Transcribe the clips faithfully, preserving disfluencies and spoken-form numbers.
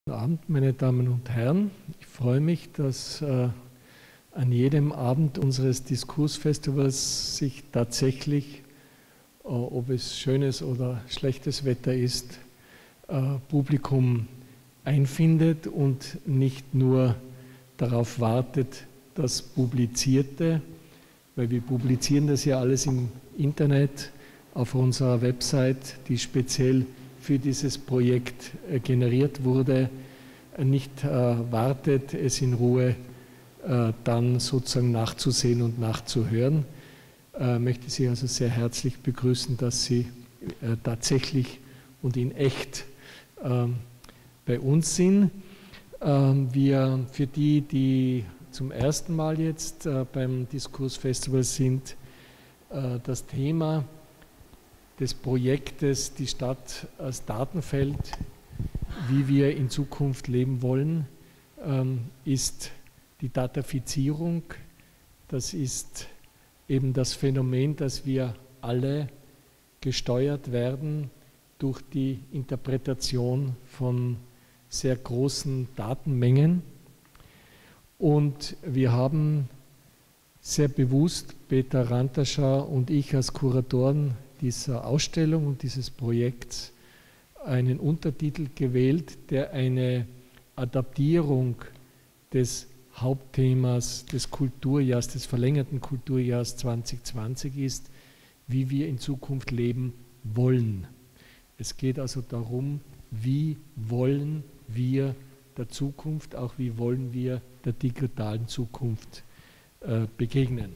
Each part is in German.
Guten Abend, meine Damen und Herren. Ich freue mich, dass äh, an jedem Abend unseres Diskursfestivals sich tatsächlich, äh, ob es schönes oder schlechtes Wetter ist, äh, Publikum einfindet und nicht nur darauf wartet, das Publizierte, weil wir publizieren das ja alles im Internet auf unserer Website, die speziell für dieses Projekt äh, generiert wurde, äh, nicht äh, wartet, es in Ruhe äh, dann sozusagen nachzusehen und nachzuhören. Äh, möchte Sie also sehr herzlich begrüßen, dass Sie äh, tatsächlich und in echt äh, bei uns sind. Äh, wir, für die, die zum ersten Mal jetzt äh, beim Diskursfestival sind, äh, das Thema des Projektes Die Stadt als Datenfeld, wie wir in Zukunft leben wollen, ist die Datafizierung. Das ist eben das Phänomen, dass wir alle gesteuert werden durch die Interpretation von sehr großen Datenmengen. Und wir haben sehr bewusst, Peter Rantaschar und ich als Kuratoren dieser Ausstellung und dieses Projekts, einen Untertitel gewählt, der eine Adaptierung des Hauptthemas des Kulturjahrs, des verlängerten Kulturjahrs zwanzig zwanzig ist, wie wir in Zukunft leben wollen. Es geht also darum, wie wollen wir der Zukunft, auch wie wollen wir der digitalen Zukunft äh, begegnen.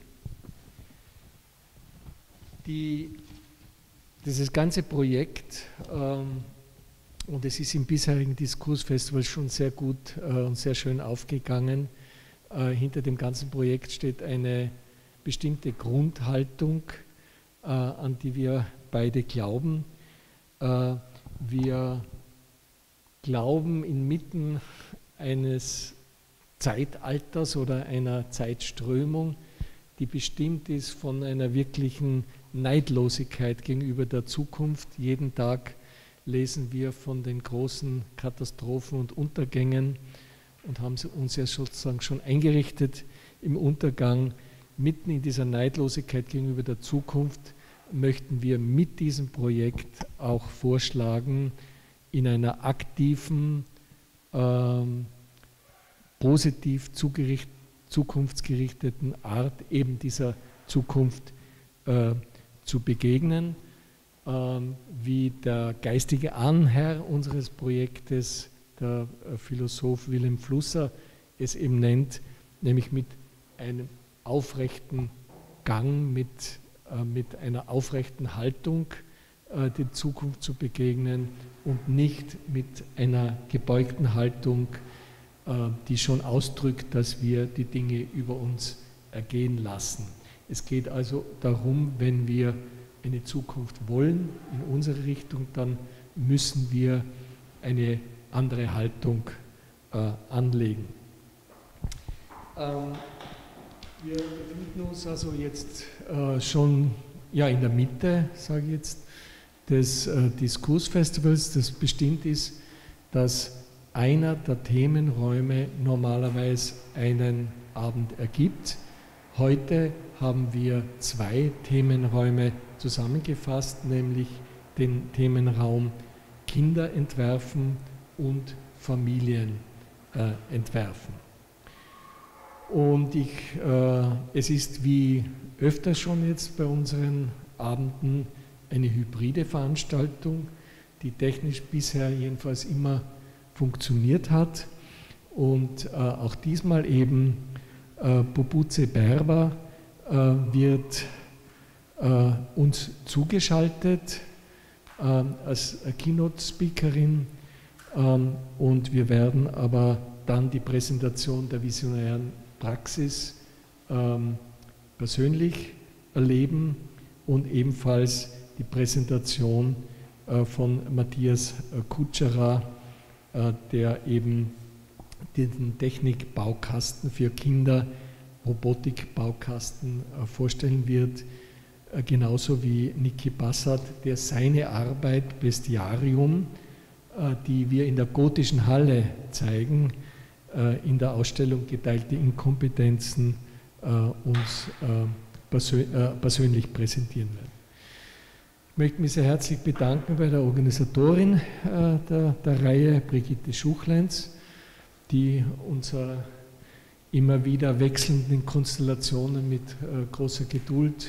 Die Dieses ganze Projekt, ähm, und es ist im bisherigen Diskursfestival schon sehr gut äh, und sehr schön aufgegangen, äh, hinter dem ganzen Projekt steht eine bestimmte Grundhaltung, äh, an die wir beide glauben. Äh, wir glauben inmitten eines Zeitalters oder einer Zeitströmung, die bestimmt ist von einer wirklichen Neidlosigkeit gegenüber der Zukunft. Jeden Tag lesen wir von den großen Katastrophen und Untergängen und haben uns ja sozusagen schon eingerichtet im Untergang. Mitten in dieser Neidlosigkeit gegenüber der Zukunft möchten wir mit diesem Projekt auch vorschlagen, in einer aktiven, ähm, positiv zugericht, zukunftsgerichteten Art eben dieser Zukunft äh, zu begegnen, ähm, wie der geistige Ahnherr unseres Projektes, der äh, Philosoph Wilhelm Flusser, es eben nennt, nämlich mit einem aufrechten Gang, mit, äh, mit einer aufrechten Haltung äh, der Zukunft zu begegnen und nicht mit einer gebeugten Haltung, äh, die schon ausdrückt, dass wir die Dinge über uns ergehen lassen. Es geht also darum, wenn wir eine Zukunft wollen in unsere Richtung, dann müssen wir eine andere Haltung äh, anlegen. Ähm, wir befinden uns also jetzt äh, schon ja, in der Mitte, sage ich jetzt, des äh, Diskursfestivals, das bestimmt ist, dass einer der Themenräume normalerweise einen Abend ergibt. Heute haben wir zwei Themenräume zusammengefasst, nämlich den Themenraum Kinder entwerfen und Familien äh, entwerfen. Und ich, äh, es ist wie öfter schon jetzt bei unseren Abenden eine hybride Veranstaltung, die technisch bisher jedenfalls immer funktioniert hat und äh, auch diesmal eben äh, Bobuze Berber äh, wird äh, uns zugeschaltet äh, als Keynote-Speakerin äh, und wir werden aber dann die Präsentation der visionären Praxis äh, persönlich erleben und ebenfalls die Präsentation äh, von Matthias Kutscherer, äh, der eben den Technikbaukasten für Kinder, Robotikbaukasten äh, vorstellen wird, äh, genauso wie Niki Bassat, der seine Arbeit Bestiarium die wir in der Gotischen Halle zeigen, in der Ausstellung Geteilte Inkompetenzen uns persönlich präsentieren werden. Ich möchte mich sehr herzlich bedanken bei der Organisatorin der, der Reihe, Brigitte Schuchleins, die unser immer wieder wechselnden Konstellationen mit großer Geduld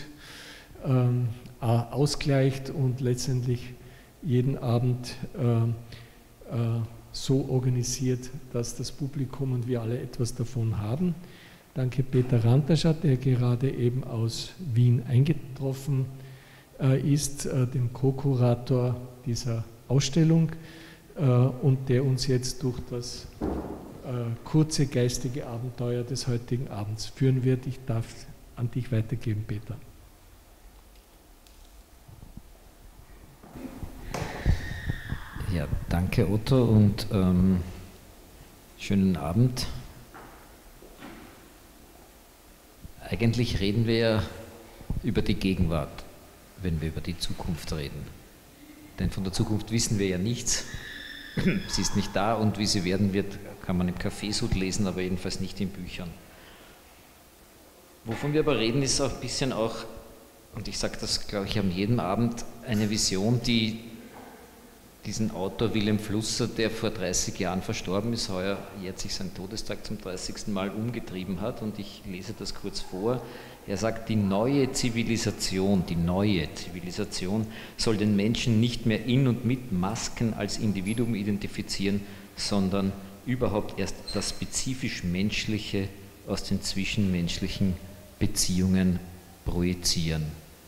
ausgleicht und letztendlich jeden Abend so organisiert, dass das Publikum und wir alle etwas davon haben. Danke Peter Rantaschat, der gerade eben aus Wien eingetroffen ist, dem Co-Kurator dieser Ausstellung und der uns jetzt durch das kurze geistige Abenteuer des heutigen Abends führen wird. Ich darf an dich weitergeben, Peter. Ja, danke Otto und ähm, schönen Abend. Eigentlich reden wir ja über die Gegenwart, wenn wir über die Zukunft reden. Denn von der Zukunft wissen wir ja nichts. Sie ist nicht da und wie sie werden wird, kann man im Kaffeesud lesen, aber jedenfalls nicht in Büchern. Wovon wir aber reden, ist auch ein bisschen auch, und ich sage das, glaube ich, an jedem Abend, eine Vision, die diesen Autor Wilhelm Flusser, der vor dreißig Jahren verstorben ist, heuer jährt sich sein Todestag zum dreißigsten Mal umgetrieben hat, und ich lese das kurz vor. Er sagt, die neue Zivilisation, die neue Zivilisation soll den Menschen nicht mehr in und mit Masken als Individuum identifizieren, sondern überhaupt erst das spezifisch Menschliche aus den zwischenmenschlichen Beziehungen projizieren.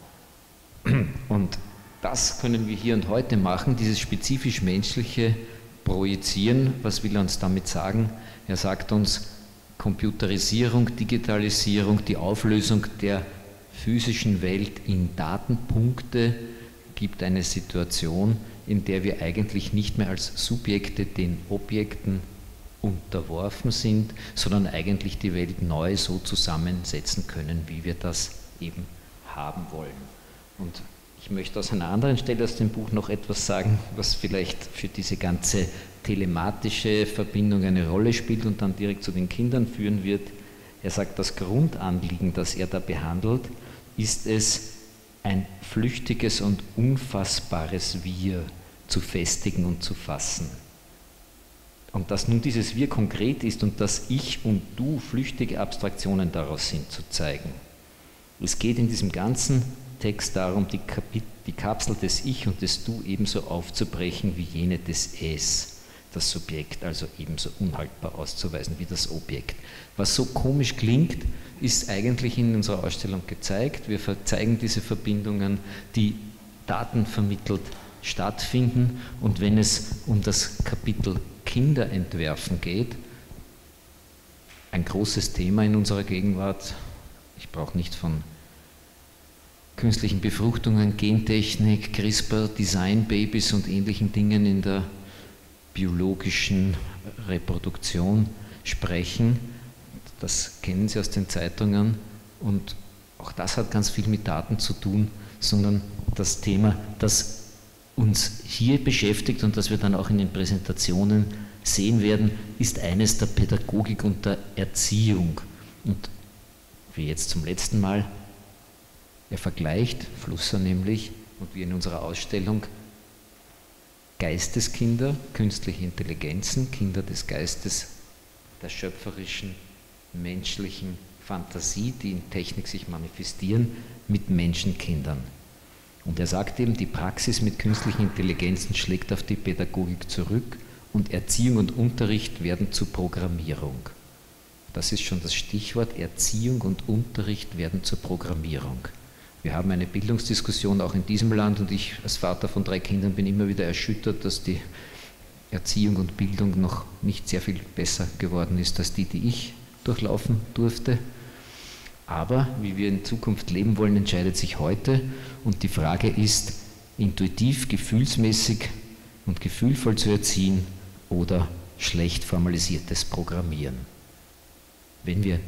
Und das können wir hier und heute machen, dieses spezifisch Menschliche projizieren. Was will er uns damit sagen? Er sagt uns, Computerisierung, Digitalisierung, die Auflösung der physischen Welt in Datenpunkte gibt eine Situation, in der wir eigentlich nicht mehr als Subjekte den Objekten unterworfen sind, sondern eigentlich die Welt neu so zusammensetzen können, wie wir das eben haben wollen. Und ich möchte aus einer anderen Stelle aus dem Buch noch etwas sagen, was vielleicht für diese ganze telematische Verbindung eine Rolle spielt und dann direkt zu den Kindern führen wird. Er sagt, das Grundanliegen, das er da behandelt, ist es, ein flüchtiges und unfassbares Wir zu festigen und zu fassen. Und dass nun dieses Wir konkret ist und dass Ich und Du flüchtige Abstraktionen daraus sind, zu zeigen. Es geht in diesem ganzen Text darum, die, Kapit die Kapsel des Ich und des Du ebenso aufzubrechen wie jene des Es, das Subjekt also ebenso unhaltbar auszuweisen wie das Objekt. Was so komisch klingt, ist eigentlich in unserer Ausstellung gezeigt. Wir zeigen diese Verbindungen, die datenvermittelt stattfinden, und wenn es um das Kapitel Kinder entwerfen geht, ein großes Thema in unserer Gegenwart, ich brauche nicht von künstlichen Befruchtungen, Gentechnik, CRISPR, Design-Babys und ähnlichen Dingen in der biologischen Reproduktion sprechen. Das kennen Sie aus den Zeitungen, und auch das hat ganz viel mit Daten zu tun, sondern das Thema, das uns hier beschäftigt und das wir dann auch in den Präsentationen sehen werden, ist eines der Pädagogik und der Erziehung. Und wie jetzt zum letzten Mal, er vergleicht, Flusser nämlich, und wir in unserer Ausstellung, Geisteskinder, künstliche Intelligenzen, Kinder des Geistes, der schöpferischen, menschlichen Fantasie, die in Technik sich manifestieren, mit Menschenkindern. Und er sagt eben, die Praxis mit künstlichen Intelligenzen schlägt auf die Pädagogik zurück und Erziehung und Unterricht werden zur Programmierung. Das ist schon das Stichwort, Erziehung und Unterricht werden zur Programmierung. Wir haben eine Bildungsdiskussion auch in diesem Land, und ich als Vater von drei Kindern bin immer wieder erschüttert, dass die Erziehung und Bildung noch nicht sehr viel besser geworden ist als die, die ich durchlaufen durfte. Aber wie wir in Zukunft leben wollen, entscheidet sich heute, und die Frage ist, intuitiv, gefühlsmäßig und gefühlvoll zu erziehen oder schlecht formalisiertes Programmieren. Wenn wir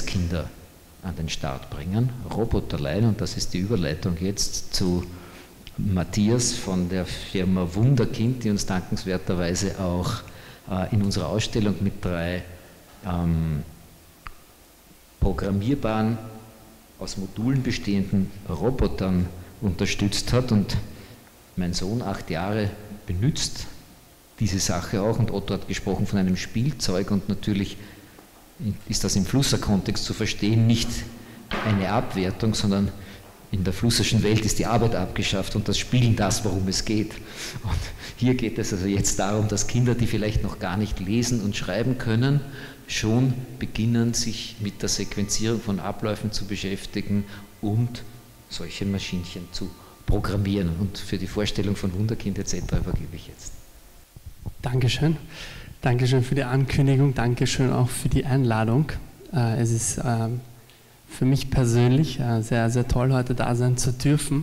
Geisteskinder an den Start bringen, Roboterlein, und das ist die Überleitung jetzt zu Matthias von der Firma Wunderkind, die uns dankenswerterweise auch äh, in unserer Ausstellung mit drei ähm, programmierbaren, aus Modulen bestehenden Robotern unterstützt hat. Und mein Sohn, acht Jahre, benutzt diese Sache auch, und Otto hat gesprochen von einem Spielzeug, und natürlich ist das im Flusser-Kontext zu verstehen, nicht eine Abwertung, sondern in der flusserschen Welt ist die Arbeit abgeschafft und das Spielen das, worum es geht. Und hier geht es also jetzt darum, dass Kinder, die vielleicht noch gar nicht lesen und schreiben können, schon beginnen, sich mit der Sequenzierung von Abläufen zu beschäftigen und solche Maschinchen zu programmieren. Und für die Vorstellung von Wunderkind et cetera übergebe ich jetzt. Dankeschön. Dankeschön für die Ankündigung. Dankeschön auch für die Einladung. Es ist für mich persönlich sehr, sehr toll, heute da sein zu dürfen,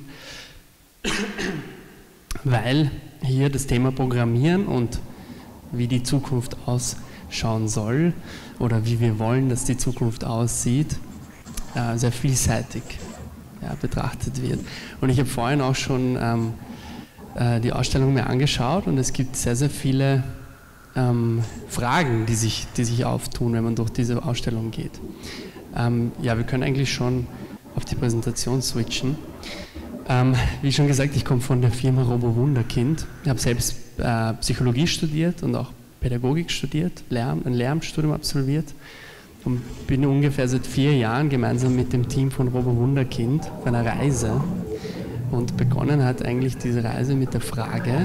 weil hier das Thema Programmieren und wie die Zukunft ausschauen soll oder wie wir wollen, dass die Zukunft aussieht, sehr vielseitig ja, betrachtet wird. Und ich habe vorhin auch schon ähm, äh, die Ausstellung mir angeschaut, und es gibt sehr, sehr viele ähm, Fragen, die sich, die sich auftun, wenn man durch diese Ausstellung geht. Ähm, ja, wir können eigentlich schon auf die Präsentation switchen. Ähm, wie schon gesagt, ich komme von der Firma Robo Wunderkind. Ich habe selbst äh, Psychologie studiert und auch Pädagogik studiert, Lehramt, ein Lehramtsstudium absolviert, und bin ungefähr seit vier Jahren gemeinsam mit dem Team von Robo Wunderkind auf einer Reise. Und begonnen hat eigentlich diese Reise mit der Frage,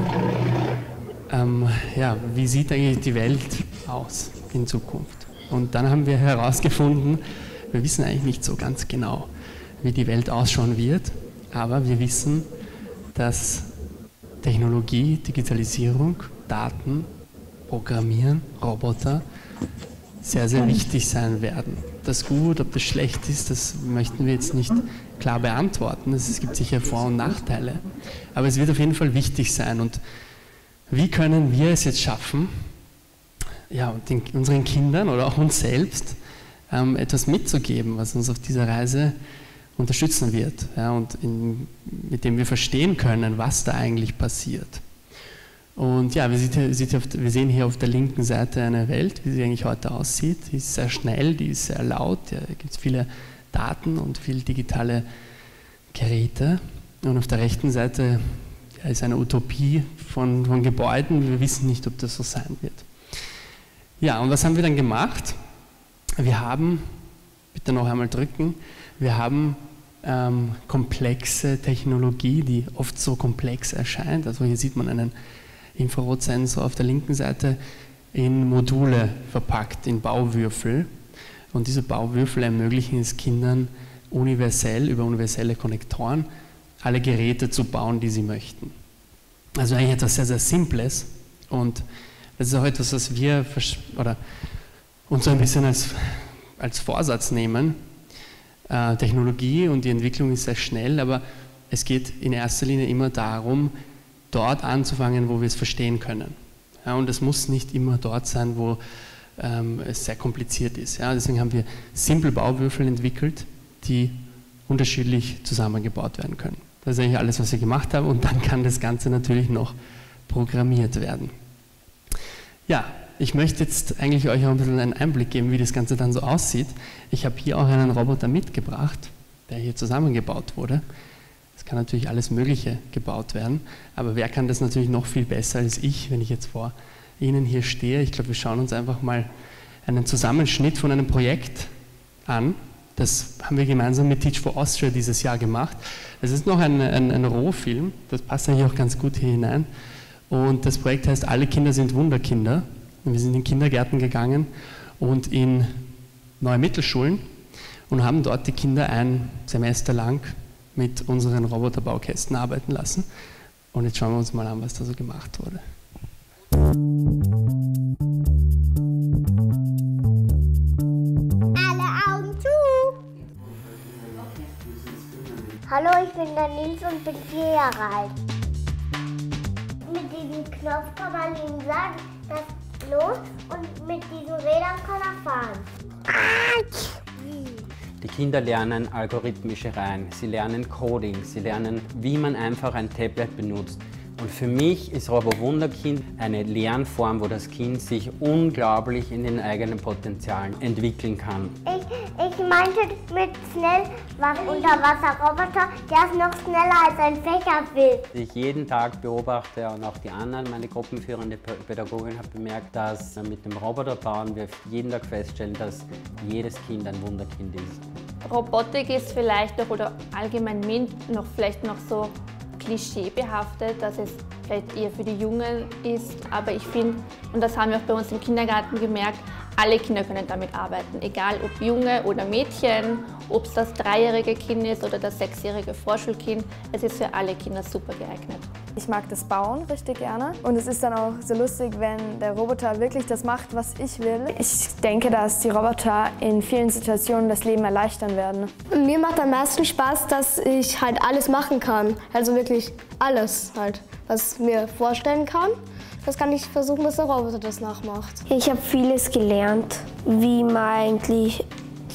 ähm, ja, wie sieht eigentlich die Welt aus in Zukunft? Und dann haben wir herausgefunden, wir wissen eigentlich nicht so ganz genau, wie die Welt ausschauen wird, aber wir wissen, dass Technologie, Digitalisierung, Daten, Programmieren, Roboter sehr, sehr wichtig sein werden. Das gut, ob das schlecht ist, das möchten wir jetzt nicht klar beantworten. Es gibt sicher Vor- und Nachteile, aber es wird auf jeden Fall wichtig sein. Und wie können wir es jetzt schaffen, ja, den, unseren Kindern oder auch uns selbst ähm, etwas mitzugeben, was uns auf dieser Reise unterstützen wird, ja, und in, mit dem wir verstehen können, was da eigentlich passiert. Und ja, wir, sieht, sieht auf, wir sehen hier auf der linken Seite eine Welt, wie sie eigentlich heute aussieht. Die ist sehr schnell, die ist sehr laut, ja, da gibt es viele Daten und viele digitale Geräte. Und auf der rechten Seite ja, ist eine Utopie von, von Gebäuden. Wir wissen nicht, ob das so sein wird. Ja, und was haben wir dann gemacht? Wir haben, bitte noch einmal drücken, wir haben ähm, komplexe Technologie, die oft so komplex erscheint. Also hier sieht man einen Infrarotsensor auf der linken Seite in Module verpackt, in Bauwürfel. Und diese Bauwürfel ermöglichen es Kindern universell, über universelle Konnektoren, alle Geräte zu bauen, die sie möchten. Also eigentlich etwas sehr, sehr Simples. Und das ist auch etwas, was wir oder uns so ein bisschen als, als Vorsatz nehmen. Äh, Technologie und die Entwicklung ist sehr schnell, aber es geht in erster Linie immer darum, dort anzufangen, wo wir es verstehen können. Ja, und es muss nicht immer dort sein, wo ähm, es sehr kompliziert ist. Ja, deswegen haben wir simple Bauwürfel entwickelt, die unterschiedlich zusammengebaut werden können. Das ist eigentlich alles, was wir gemacht haben, und dann kann das Ganze natürlich noch programmiert werden. Ja, ich möchte jetzt eigentlich euch auch ein bisschen einen Einblick geben, wie das Ganze dann so aussieht. Ich habe hier auch einen Roboter mitgebracht, der hier zusammengebaut wurde. Es kann natürlich alles Mögliche gebaut werden, aber wer kann das natürlich noch viel besser als ich, wenn ich jetzt vor Ihnen hier stehe. Ich glaube, wir schauen uns einfach mal einen Zusammenschnitt von einem Projekt an. Das haben wir gemeinsam mit Teach for Austria dieses Jahr gemacht. Das ist noch ein, ein, ein Rohfilm, das passt eigentlich auch ganz gut hier hinein. Und das Projekt heißt Alle Kinder sind Wunderkinder. Und wir sind in Kindergärten gegangen und in neue Mittelschulen und haben dort die Kinder ein Semester lang mit unseren Roboterbaukästen arbeiten lassen. Und jetzt schauen wir uns mal an, was da so gemacht wurde. Alle Augen zu! Hallo, ich bin der Nils und bin vier Jahre alt. Mit diesem Knopf kann man ihm sagen, dass los, und mit diesen Rädern kann er fahren. Die Kinder lernen algorithmische Reihen, sie lernen Coding, sie lernen, wie man einfach ein Tablet benutzt. Und für mich ist Robo-Wunderkind eine Lernform, wo das Kind sich unglaublich in den eigenen Potenzialen entwickeln kann. Ich, ich meinte mit schnell was Unterwasserroboter, der ist noch schneller als ein Fächerbild. Ich jeden Tag beobachte und auch die anderen, meine gruppenführende Pädagogin hat bemerkt, dass mit dem Roboterbauen wir jeden Tag feststellen, dass jedes Kind ein Wunderkind ist. Robotik ist vielleicht noch, oder allgemein MINT, noch vielleicht noch so klischeebehaftet, dass es vielleicht eher für die Jungen ist, aber ich finde, und das haben wir auch bei uns im Kindergarten gemerkt, alle Kinder können damit arbeiten, egal ob Junge oder Mädchen, ob es das dreijährige Kind ist oder das sechsjährige Vorschulkind, es ist für alle Kinder super geeignet. Ich mag das Bauen richtig gerne und es ist dann auch so lustig, wenn der Roboter wirklich das macht, was ich will. Ich denke, dass die Roboter in vielen Situationen das Leben erleichtern werden. Mir macht am meisten Spaß, dass ich halt alles machen kann, also wirklich alles halt, was ich mir vorstellen kann. Das kann ich versuchen, dass der Roboter das nachmacht. Ich habe vieles gelernt, wie man eigentlich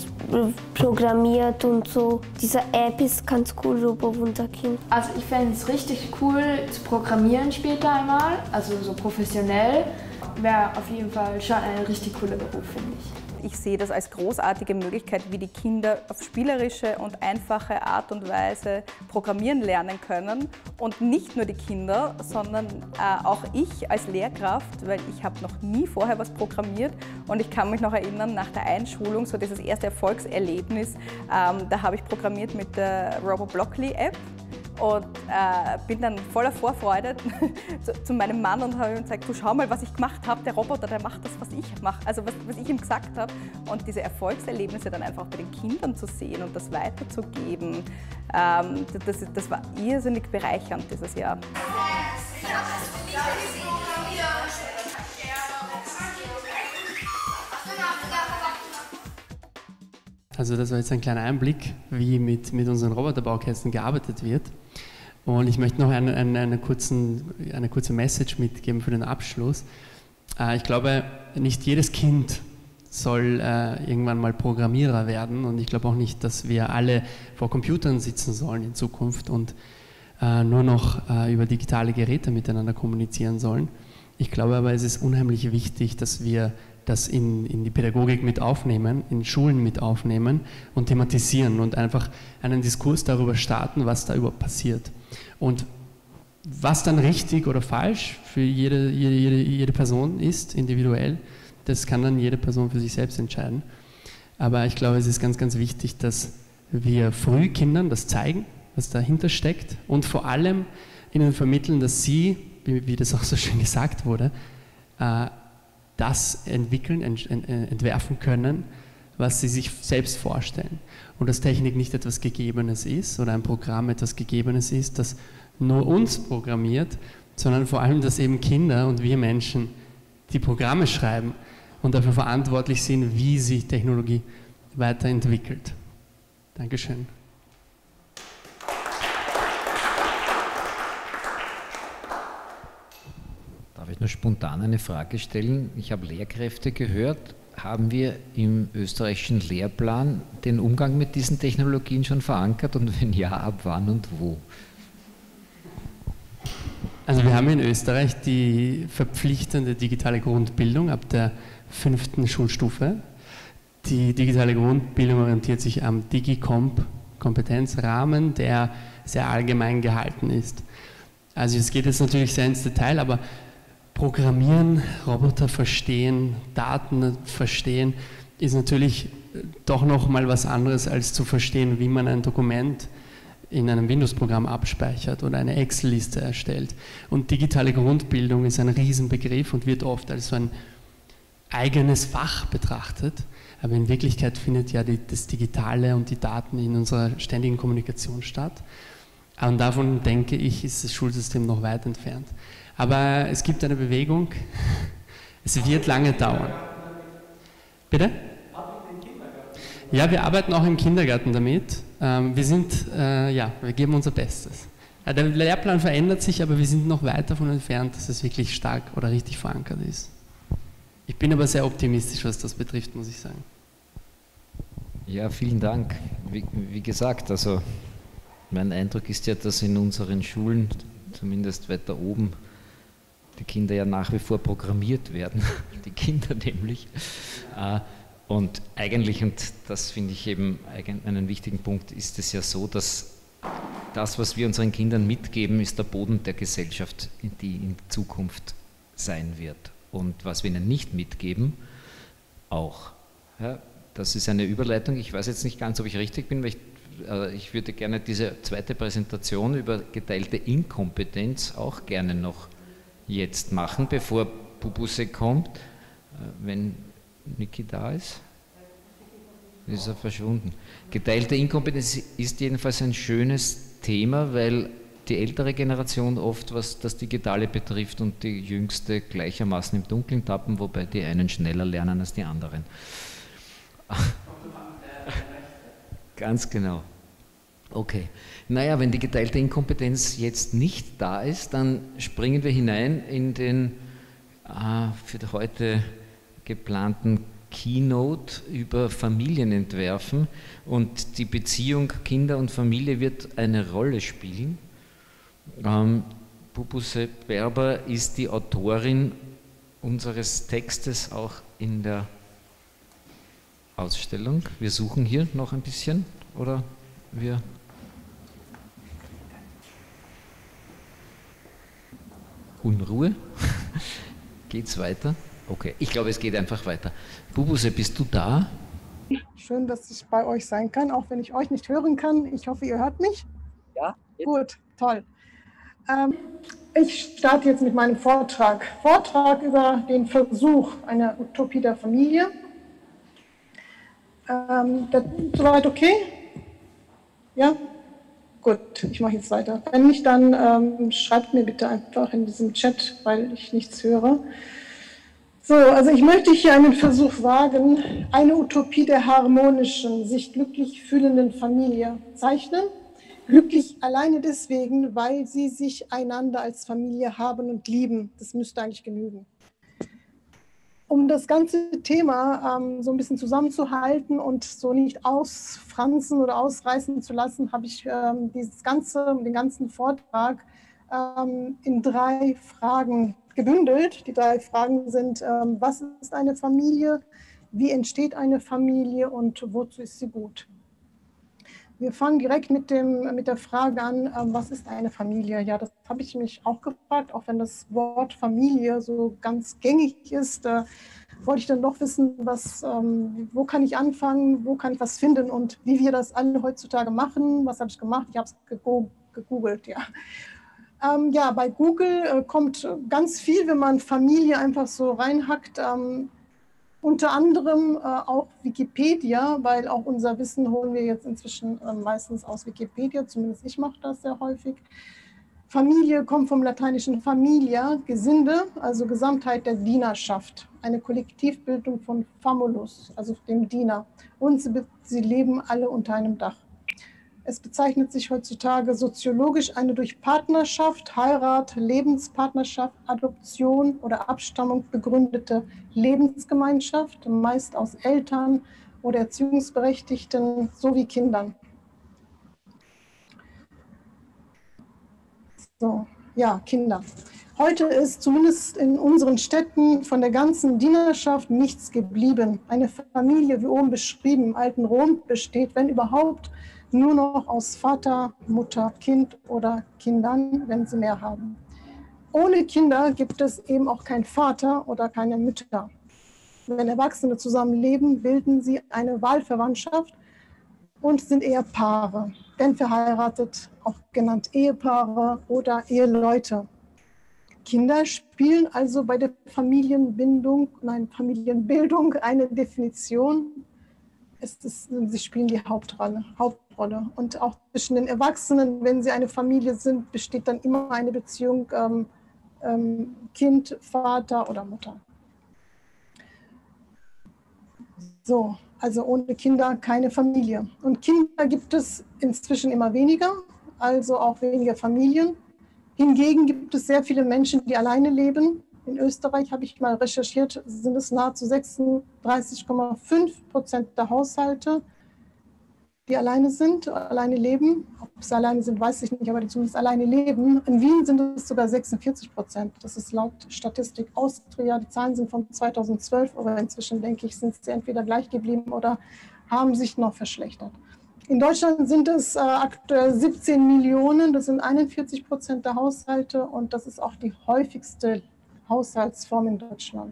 programmiert und so. Diese App ist ganz cool, Robo-Wunderkind. Also ich fände es richtig cool zu programmieren später einmal, also so professionell. Wäre auf jeden Fall schon ein richtig cooler Beruf, finde ich. Ich sehe das als großartige Möglichkeit, wie die Kinder auf spielerische und einfache Art und Weise programmieren lernen können. Und nicht nur die Kinder, sondern äh, auch ich als Lehrkraft, weil ich habe noch nie vorher was programmiert. Und ich kann mich noch erinnern, nach der Einschulung, so dieses erste Erfolgserlebnis, ähm, da habe ich programmiert mit der Robo-Blockly-App. Und äh, bin dann voller Vorfreude zu, zu meinem Mann und habe ihm gesagt, du schau mal, was ich gemacht habe, der Roboter, der macht das, was ich mache, also was, was ich ihm gesagt habe. Und diese Erfolgserlebnisse dann einfach bei den Kindern zu sehen und das weiterzugeben, ähm, das, das war irrsinnig bereichernd dieses Jahr. Also das war jetzt ein kleiner Einblick, wie mit, mit unseren Roboterbaukästen gearbeitet wird. Und ich möchte noch eine, eine, eine, kurzen, eine kurze Message mitgeben für den Abschluss. Äh, ich glaube, nicht jedes Kind soll äh, irgendwann mal Programmierer werden und ich glaube auch nicht, dass wir alle vor Computern sitzen sollen in Zukunft und äh, nur noch äh, über digitale Geräte miteinander kommunizieren sollen. Ich glaube aber, es ist unheimlich wichtig, dass wir das in, in die Pädagogik mit aufnehmen, in Schulen mit aufnehmen und thematisieren und einfach einen Diskurs darüber starten, was da überhaupt passiert. Und was dann richtig oder falsch für jede, jede, jede, jede Person ist, individuell, das kann dann jede Person für sich selbst entscheiden. Aber ich glaube, es ist ganz, ganz wichtig, dass wir früh Kindern das zeigen, was dahinter steckt und vor allem ihnen vermitteln, dass sie, wie, wie das auch so schön gesagt wurde, äh, das entwickeln, ent, ent, entwerfen können, was sie sich selbst vorstellen. Und dass Technik nicht etwas Gegebenes ist oder ein Programm etwas Gegebenes ist, das nur uns programmiert, sondern vor allem, dass eben Kinder und wir Menschen die Programme schreiben und dafür verantwortlich sind, wie sich Technologie weiterentwickelt. Dankeschön. Darf ich nur spontan eine Frage stellen? Ich habe Lehrkräfte gehört. Haben wir im österreichischen Lehrplan den Umgang mit diesen Technologien schon verankert und wenn ja, ab wann und wo? Also wir haben in Österreich die verpflichtende digitale Grundbildung ab der fünften Schulstufe. Die digitale Grundbildung orientiert sich am Digicomp-Kompetenzrahmen, der sehr allgemein gehalten ist. Also es geht jetzt natürlich sehr ins Detail, aber Programmieren, Roboter verstehen, Daten verstehen, ist natürlich doch noch mal was anderes, als zu verstehen, wie man ein Dokument in einem Windows-Programm abspeichert oder eine Excel-Liste erstellt. Und digitale Grundbildung ist ein Riesenbegriff und wird oft als so ein eigenes Fach betrachtet. Aber in Wirklichkeit findet ja die, das Digitale und die Daten in unserer ständigen Kommunikation statt. Und davon, denke ich, ist das Schulsystem noch weit entfernt. Aber es gibt eine Bewegung, es wird lange dauern. Bitte? Ja, wir arbeiten auch im Kindergarten damit. Wir sind, ja, wir geben unser Bestes. Der Lehrplan verändert sich, aber wir sind noch weit davon entfernt, dass es wirklich stark oder richtig verankert ist. Ich bin aber sehr optimistisch, was das betrifft, muss ich sagen. Ja, vielen Dank. Wie, wie gesagt, also mein Eindruck ist ja, dass in unseren Schulen, zumindest weiter oben, die Kinder ja nach wie vor programmiert werden, die Kinder nämlich. Und eigentlich, und das finde ich eben einen wichtigen Punkt, ist es ja so, dass das, was wir unseren Kindern mitgeben, ist der Boden der Gesellschaft, die in Zukunft sein wird. Und was wir ihnen nicht mitgeben, auch. Ja, das ist eine Überleitung. Ich weiß jetzt nicht ganz, ob ich richtig bin, weil ich, äh, ich würde gerne diese zweite Präsentation über geteilte Inkompetenz auch gerne noch jetzt machen, bevor Bubuse kommt. Äh, wenn Niki da ist, ist er verschwunden. Geteilte Inkompetenz ist jedenfalls ein schönes Thema, weil die ältere Generation oft, was das Digitale betrifft, und die jüngste gleichermaßen im Dunkeln tappen, wobei die einen schneller lernen als die anderen. Ganz genau. Okay. Naja, wenn die geteilte Inkompetenz jetzt nicht da ist, dann springen wir hinein in den äh, für heute geplanten Keynote über Familienentwerfen, und die Beziehung Kinder und Familie wird eine Rolle spielen. Ähm, Bubuse Berber ist die Autorin unseres Textes auch in der Ausstellung. Wir suchen hier noch ein bisschen, oder wir... Unruhe? Geht's weiter? Okay, ich glaube, es geht einfach weiter. Bubuse, bist du da? Schön, dass ich bei euch sein kann, auch wenn ich euch nicht hören kann. Ich hoffe, ihr hört mich. Ja. Jetzt. Gut, toll. Ähm, ich starte jetzt mit meinem Vortrag. Vortrag über den Versuch einer Utopie der Familie. Ähm, das, soweit okay? Ja? Gut, ich mache jetzt weiter. Wenn nicht, dann ähm, schreibt mir bitte einfach in diesem Chat, weil ich nichts höre. So, also ich möchte hier einen Versuch wagen, eine Utopie der harmonischen, sich glücklich fühlenden Familie zeichnen. Glücklich alleine deswegen, weil sie sich einander als Familie haben und lieben. Das müsste eigentlich genügen. Um das ganze Thema ähm, so ein bisschen zusammenzuhalten und so nicht ausfransen oder ausreißen zu lassen, habe ich ähm, dieses ganze, den ganzen Vortrag ähm, in drei Fragen gebündelt. Die drei Fragen sind, ähm, was ist eine Familie, wie entsteht eine Familie und wozu ist sie gut? Wir fangen direkt mit, dem, mit der Frage an, ähm, was ist eine Familie? Ja, das habe ich mich auch gefragt, auch wenn das Wort Familie so ganz gängig ist, äh, wollte ich dann doch wissen, was, ähm, wo kann ich anfangen, wo kann ich was finden und wie wir das alle heutzutage machen. Was habe ich gemacht? Ich habe es gegoogelt, ja. Ähm, ja, bei Google äh, kommt ganz viel, wenn man Familie einfach so reinhackt. Ähm, unter anderem äh, auch Wikipedia, weil auch unser Wissen holen wir jetzt inzwischen äh, meistens aus Wikipedia, zumindest ich mache das sehr häufig. Familie kommt vom lateinischen familia, Gesinde, also Gesamtheit der Dienerschaft, eine Kollektivbildung von famulus, also dem Diener. Und sie, sie leben alle unter einem Dach. Es bezeichnet sich heutzutage soziologisch eine durch Partnerschaft, Heirat, Lebenspartnerschaft, Adoption oder Abstammung begründete Lebensgemeinschaft, meist aus Eltern oder Erziehungsberechtigten sowie Kindern. So, ja, Kinder. Heute ist zumindest in unseren Städten von der ganzen Dienerschaft nichts geblieben. Eine Familie, wie oben beschrieben, im alten Rom besteht, wenn überhaupt, nur noch aus Vater, Mutter, Kind oder Kindern, wenn sie mehr haben. Ohne Kinder gibt es eben auch keinen Vater oder keine Mütter. Wenn Erwachsene zusammenleben, bilden sie eine Wahlverwandtschaft und sind eher Paare, denn verheiratet, auch genannt Ehepaare oder Eheleute. Kinder spielen also bei der Familienbindung, nein, Familienbildung eine Definition. Es ist, sie spielen die Hauptrolle, Hauptrolle. Und auch zwischen den Erwachsenen, wenn sie eine Familie sind, besteht dann immer eine Beziehung ähm, ähm, Kind, Vater oder Mutter. So, also ohne Kinder keine Familie. Und Kinder gibt es inzwischen immer weniger, also auch weniger Familien. Hingegen gibt es sehr viele Menschen, die alleine leben. In Österreich, habe ich mal recherchiert, sind es nahezu sechsunddreißig Komma fünf Prozent der Haushalte. die alleine sind, alleine leben. Ob sie alleine sind, weiß ich nicht, aber die zumindest alleine leben. In Wien sind es sogar sechsundvierzig Prozent. Das ist laut Statistik Austria. Die Zahlen sind von zweitausendzwölf, aber inzwischen, denke ich, sind sie entweder gleich geblieben oder haben sich noch verschlechtert. In Deutschland sind es äh, aktuell siebzehn Millionen, das sind einundvierzig Prozent der Haushalte und das ist auch die häufigste Haushaltsform in Deutschland.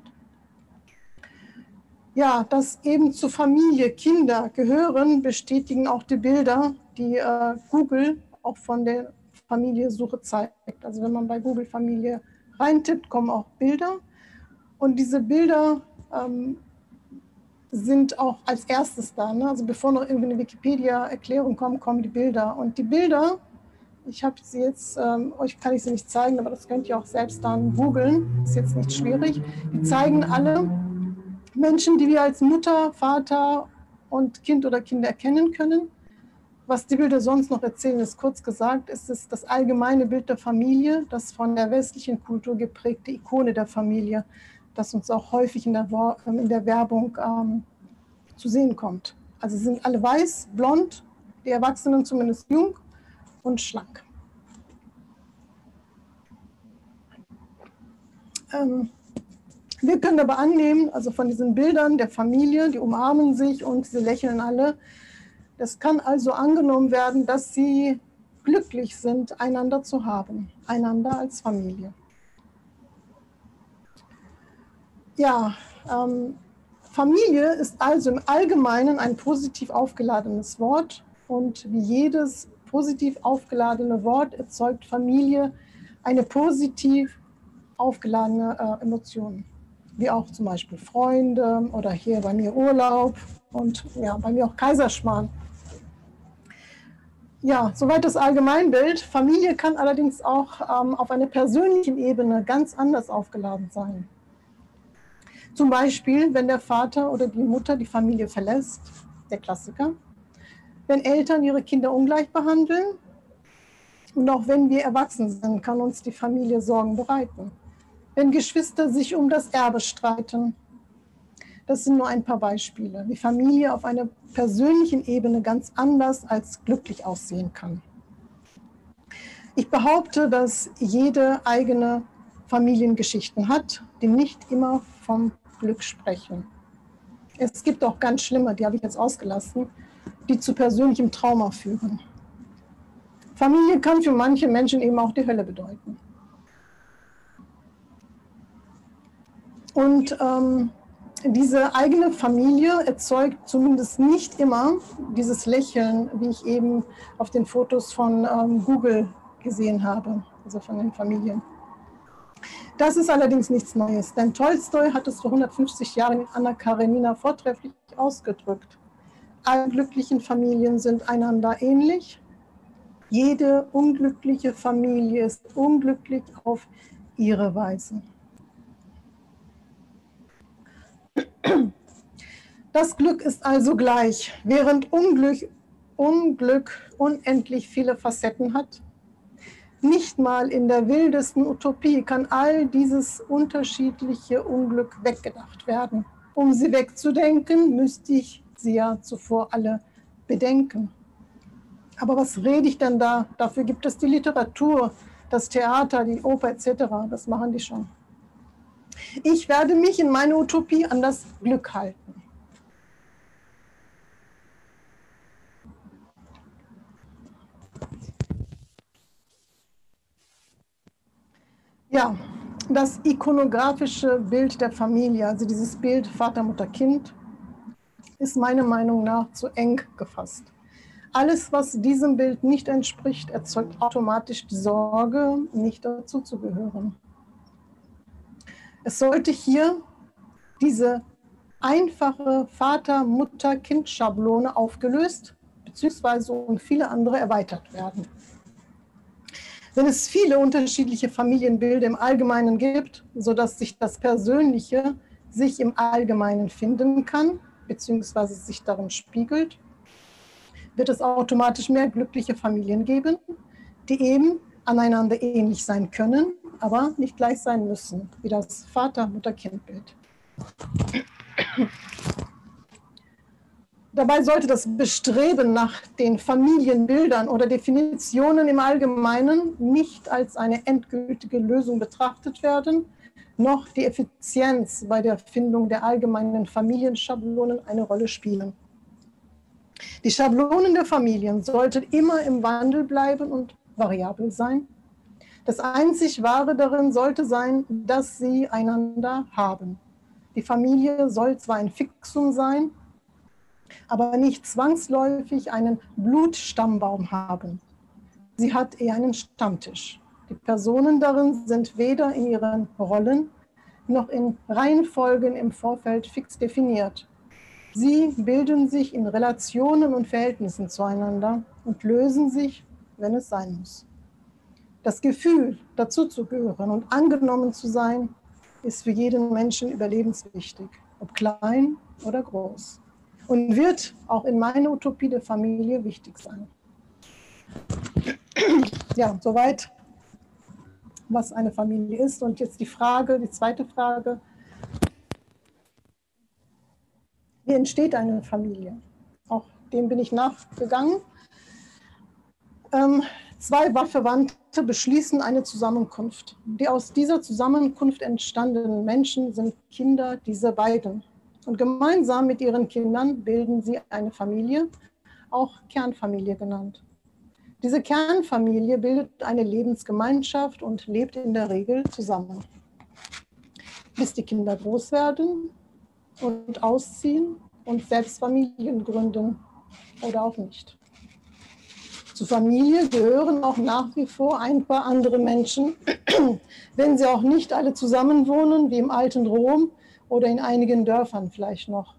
Ja, dass eben zur Familie Kinder gehören, bestätigen auch die Bilder, die äh, Google auch von der Familiensuche zeigt. Also wenn man bei Google Familie reintippt, kommen auch Bilder. Und diese Bilder ähm, sind auch als erstes da. Ne? Also bevor noch irgendwie eine Wikipedia-Erklärung kommt, kommen die Bilder. Und die Bilder, ich habe sie jetzt, ähm, euch kann ich sie nicht zeigen, aber das könnt ihr auch selbst dann googeln, ist jetzt nicht schwierig. Die zeigen alle Menschen, die wir als Mutter, Vater und Kind oder Kinder erkennen können. Was die Bilder sonst noch erzählen, ist kurz gesagt, ist es das allgemeine Bild der Familie, das von der westlichen Kultur geprägte Ikone der Familie, das uns auch häufig in der, in der Werbung ähm, zu sehen kommt. Also sie sind alle weiß, blond, die Erwachsenen zumindest jung und schlank. Ähm, Wir können aber annehmen, also von diesen Bildern der Familie, die umarmen sich und sie lächeln alle, das kann also angenommen werden, dass sie glücklich sind, einander zu haben, einander als Familie. Ja, ähm, Familie ist also im Allgemeinen ein positiv aufgeladenes Wort und wie jedes positiv aufgeladene Wort erzeugt Familie eine positiv aufgeladene äh, Emotion. Wie auch zum Beispiel Freunde oder hier bei mir Urlaub und ja, bei mir auch Kaiserschmarrn. Ja, soweit das Allgemeinbild. Familie kann allerdings auch ähm, auf einer persönlichen Ebene ganz anders aufgeladen sein. Zum Beispiel, wenn der Vater oder die Mutter die Familie verlässt, der Klassiker. Wenn Eltern ihre Kinder ungleich behandeln und auch wenn wir erwachsen sind, kann uns die Familie Sorgen bereiten. Wenn Geschwister sich um das Erbe streiten. Das sind nur ein paar Beispiele, wie Familie auf einer persönlichen Ebene ganz anders als glücklich aussehen kann. Ich behaupte, dass jede eigene Familiengeschichten hat, die nicht immer vom Glück sprechen. Es gibt auch ganz schlimme, die habe ich jetzt ausgelassen, die zu persönlichem Trauma führen. Familie kann für manche Menschen eben auch die Hölle bedeuten. Und ähm, diese eigene Familie erzeugt zumindest nicht immer dieses Lächeln, wie ich eben auf den Fotos von ähm, Google gesehen habe, also von den Familien. Das ist allerdings nichts Neues, denn Tolstoi hat es vor hundertfünfzig Jahren in Anna Karenina vortrefflich ausgedrückt. Alle glücklichen Familien sind einander ähnlich. Jede unglückliche Familie ist unglücklich auf ihre Weise. Das Glück ist also gleich. Während Unglück, Unglück unendlich viele Facetten hat, nicht mal in der wildesten Utopie kann all dieses unterschiedliche Unglück weggedacht werden. Um sie wegzudenken, müsste ich sie ja zuvor alle bedenken. Aber was rede ich denn da? Dafür gibt es die Literatur, das Theater, die Oper et cetera. Das machen die schon. Ich werde mich in meiner Utopie an das Glück halten. Ja, das ikonografische Bild der Familie, also dieses Bild Vater, Mutter, Kind, ist meiner Meinung nach zu eng gefasst. Alles, was diesem Bild nicht entspricht, erzeugt automatisch die Sorge, nicht dazu zu gehören. Es sollte hier diese einfache Vater-Mutter-Kind-Schablone aufgelöst bzw. um viele andere erweitert werden. Wenn es viele unterschiedliche Familienbilder im Allgemeinen gibt, sodass sich das Persönliche sich im Allgemeinen finden kann bzw. sich darin spiegelt, wird es automatisch mehr glückliche Familien geben, die eben aneinander ähnlich sein können, aber nicht gleich sein müssen, wie das Vater-Mutter-Kind-Bild. Dabei sollte das Bestreben nach den Familienbildern oder Definitionen im Allgemeinen nicht als eine endgültige Lösung betrachtet werden, noch die Effizienz bei der Findung der allgemeinen Familienschablonen eine Rolle spielen. Die Schablonen der Familien sollten immer im Wandel bleiben und variabel sein. Das einzig Wahre darin sollte sein, dass sie einander haben. Die Familie soll zwar ein Fixum sein, aber nicht zwangsläufig einen Blutstammbaum haben. Sie hat eher einen Stammtisch. Die Personen darin sind weder in ihren Rollen noch in Reihenfolgen im Vorfeld fix definiert. Sie bilden sich in Relationen und Verhältnissen zueinander und lösen sich, wenn es sein muss. Das Gefühl, dazuzugehören und angenommen zu sein, ist für jeden Menschen überlebenswichtig, ob klein oder groß. Und wird auch in meiner Utopie der Familie wichtig sein. Ja, soweit, was eine Familie ist. Und jetzt die Frage, die zweite Frage. Wie entsteht eine Familie? Auch dem bin ich nachgegangen. Ähm, zwei Verwandte beschließen eine Zusammenkunft. Die aus dieser Zusammenkunft entstandenen Menschen sind Kinder dieser beiden. Und gemeinsam mit ihren Kindern bilden sie eine Familie, auch Kernfamilie genannt. Diese Kernfamilie bildet eine Lebensgemeinschaft und lebt in der Regel zusammen. Bis die Kinder groß werden und ausziehen und selbst Familien gründen oder auch nicht. Zur Familie gehören auch nach wie vor ein paar andere Menschen, wenn sie auch nicht alle zusammenwohnen, wie im alten Rom, oder in einigen Dörfern vielleicht noch.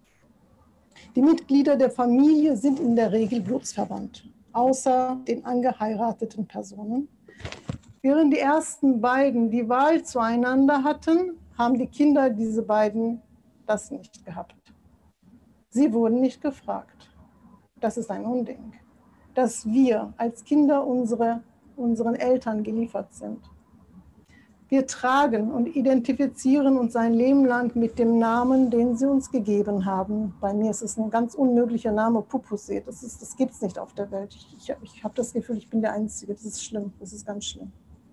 Die Mitglieder der Familie sind in der Regel blutsverwandt, außer den angeheirateten Personen. Während die ersten beiden die Wahl zueinander hatten, haben die Kinder diese beiden das nicht gehabt. Sie wurden nicht gefragt. Das ist ein Unding, dass wir als Kinder unsere, unseren Eltern geliefert sind. Wir tragen und identifizieren uns ein Leben lang mit dem Namen, den sie uns gegeben haben. Bei mir ist es ein ganz unmöglicher Name, Pupuse. Das, ist, das gibt es nicht auf der Welt. Ich, ich, ich habe das Gefühl, ich bin der Einzige. Das ist schlimm, das ist ganz schlimm.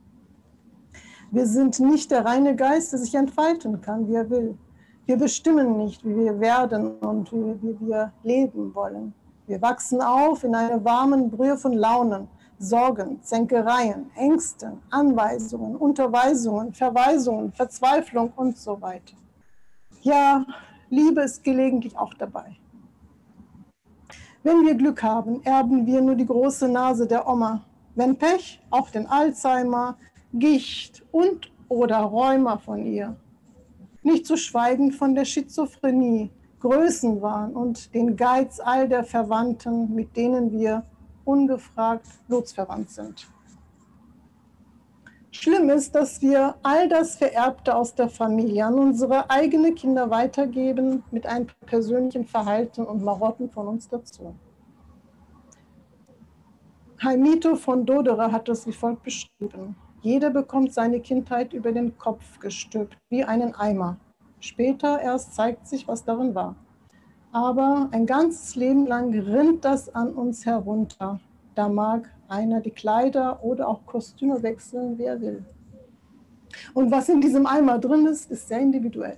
Wir sind nicht der reine Geist, der sich entfalten kann, wie er will. Wir bestimmen nicht, wie wir werden und wie, wie wir leben wollen. Wir wachsen auf in einer warmen Brühe von Launen, Sorgen, Zänkereien, Ängsten, Anweisungen, Unterweisungen, Verweisungen, Verzweiflung und so weiter. Ja, Liebe ist gelegentlich auch dabei. Wenn wir Glück haben, erben wir nur die große Nase der Oma. Wenn Pech, auch den Alzheimer, Gicht und oder Rheuma von ihr. Nicht zu schweigen von der Schizophrenie, Größenwahn und den Geiz all der Verwandten, mit denen wir ungefragt blutsverwandt sind. Schlimm ist, dass wir all das Vererbte aus der Familie an unsere eigenen Kinder weitergeben, mit einem persönlichen Verhalten und Marotten von uns dazu. Heimito von Dodera hat das wie folgt beschrieben. Jeder bekommt seine Kindheit über den Kopf gestülpt, wie einen Eimer. Später erst zeigt sich, was darin war. Aber ein ganzes Leben lang rinnt das an uns herunter. Da mag einer die Kleider oder auch Kostüme wechseln, wie er will. Und was in diesem Eimer drin ist, ist sehr individuell.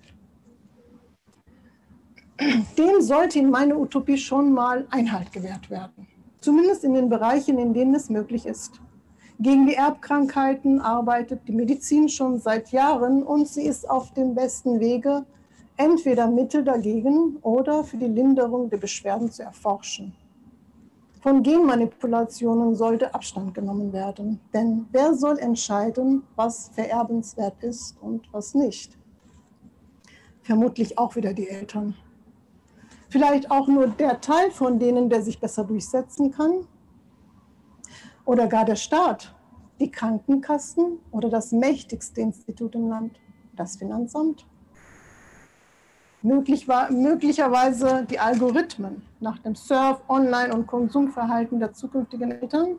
Dem sollte in meiner Utopie schon mal Einhalt gewährt werden. Zumindest in den Bereichen, in denen es möglich ist. Gegen die Erbkrankheiten arbeitet die Medizin schon seit Jahren und sie ist auf dem besten Wege, entweder Mittel dagegen oder für die Linderung der Beschwerden zu erforschen. Von Genmanipulationen sollte Abstand genommen werden, denn wer soll entscheiden, was vererbenswert ist und was nicht? Vermutlich auch wieder die Eltern. Vielleicht auch nur der Teil von denen, der sich besser durchsetzen kann. Oder gar der Staat, die Krankenkassen oder das mächtigste Institut im Land, das Finanzamt. Möglich war, möglicherweise die Algorithmen nach dem Surf-, Online- und Konsumverhalten der zukünftigen Eltern.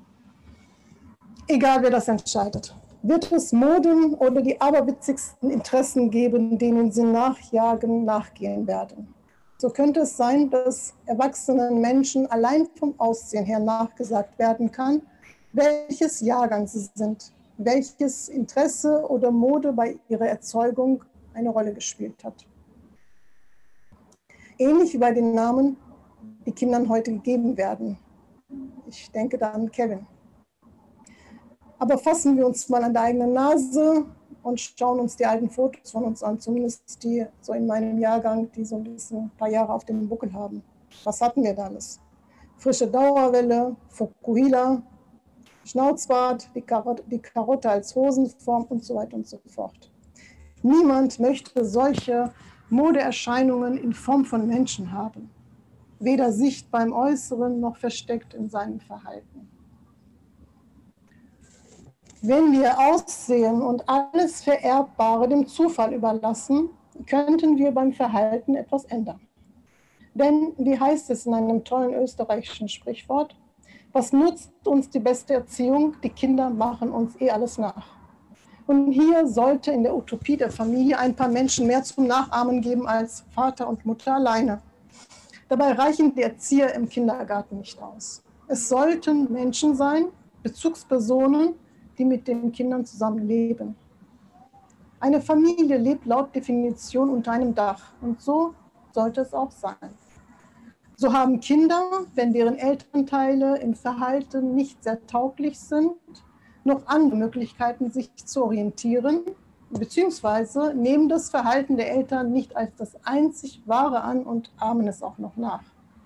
Egal, wer das entscheidet. Wird es Moden oder die aberwitzigsten Interessen geben, denen sie nachjagen, nachgehen werden. So könnte es sein, dass erwachsenen Menschen allein vom Aussehen her nachgesagt werden kann, welches Jahrgang sie sind, welches Interesse oder Mode bei ihrer Erzeugung eine Rolle gespielt hat. Ähnlich wie bei den Namen, die Kindern heute gegeben werden. Ich denke da an Kevin. Aber fassen wir uns mal an der eigenen Nase und schauen uns die alten Fotos von uns an, zumindest die so in meinem Jahrgang, die so ein bisschen ein paar Jahre auf dem Buckel haben. Was hatten wir da alles? Frische Dauerwelle, Fukuhila, Schnauzbart, die Karotte, die Karotte als Hosenform und so weiter und so fort. Niemand möchte solche Modeerscheinungen in Form von Menschen haben, weder sichtbar im Äußeren noch versteckt in seinem Verhalten. Wenn wir Aussehen und alles Vererbbare dem Zufall überlassen, könnten wir beim Verhalten etwas ändern. Denn, wie heißt es in einem tollen österreichischen Sprichwort, was nutzt uns die beste Erziehung? Die Kinder machen uns eh alles nach. Und hier sollte in der Utopie der Familie ein paar Menschen mehr zum Nachahmen geben als Vater und Mutter alleine. Dabei reichen die Erzieher im Kindergarten nicht aus. Es sollten Menschen sein, Bezugspersonen, die mit den Kindern zusammenleben. Eine Familie lebt laut Definition unter einem Dach und so sollte es auch sein. So haben Kinder, wenn deren Elternteile im Verhalten nicht sehr tauglich sind, noch andere Möglichkeiten, sich zu orientieren, beziehungsweise nehmen das Verhalten der Eltern nicht als das einzig Wahre an und ahmen es auch noch nach.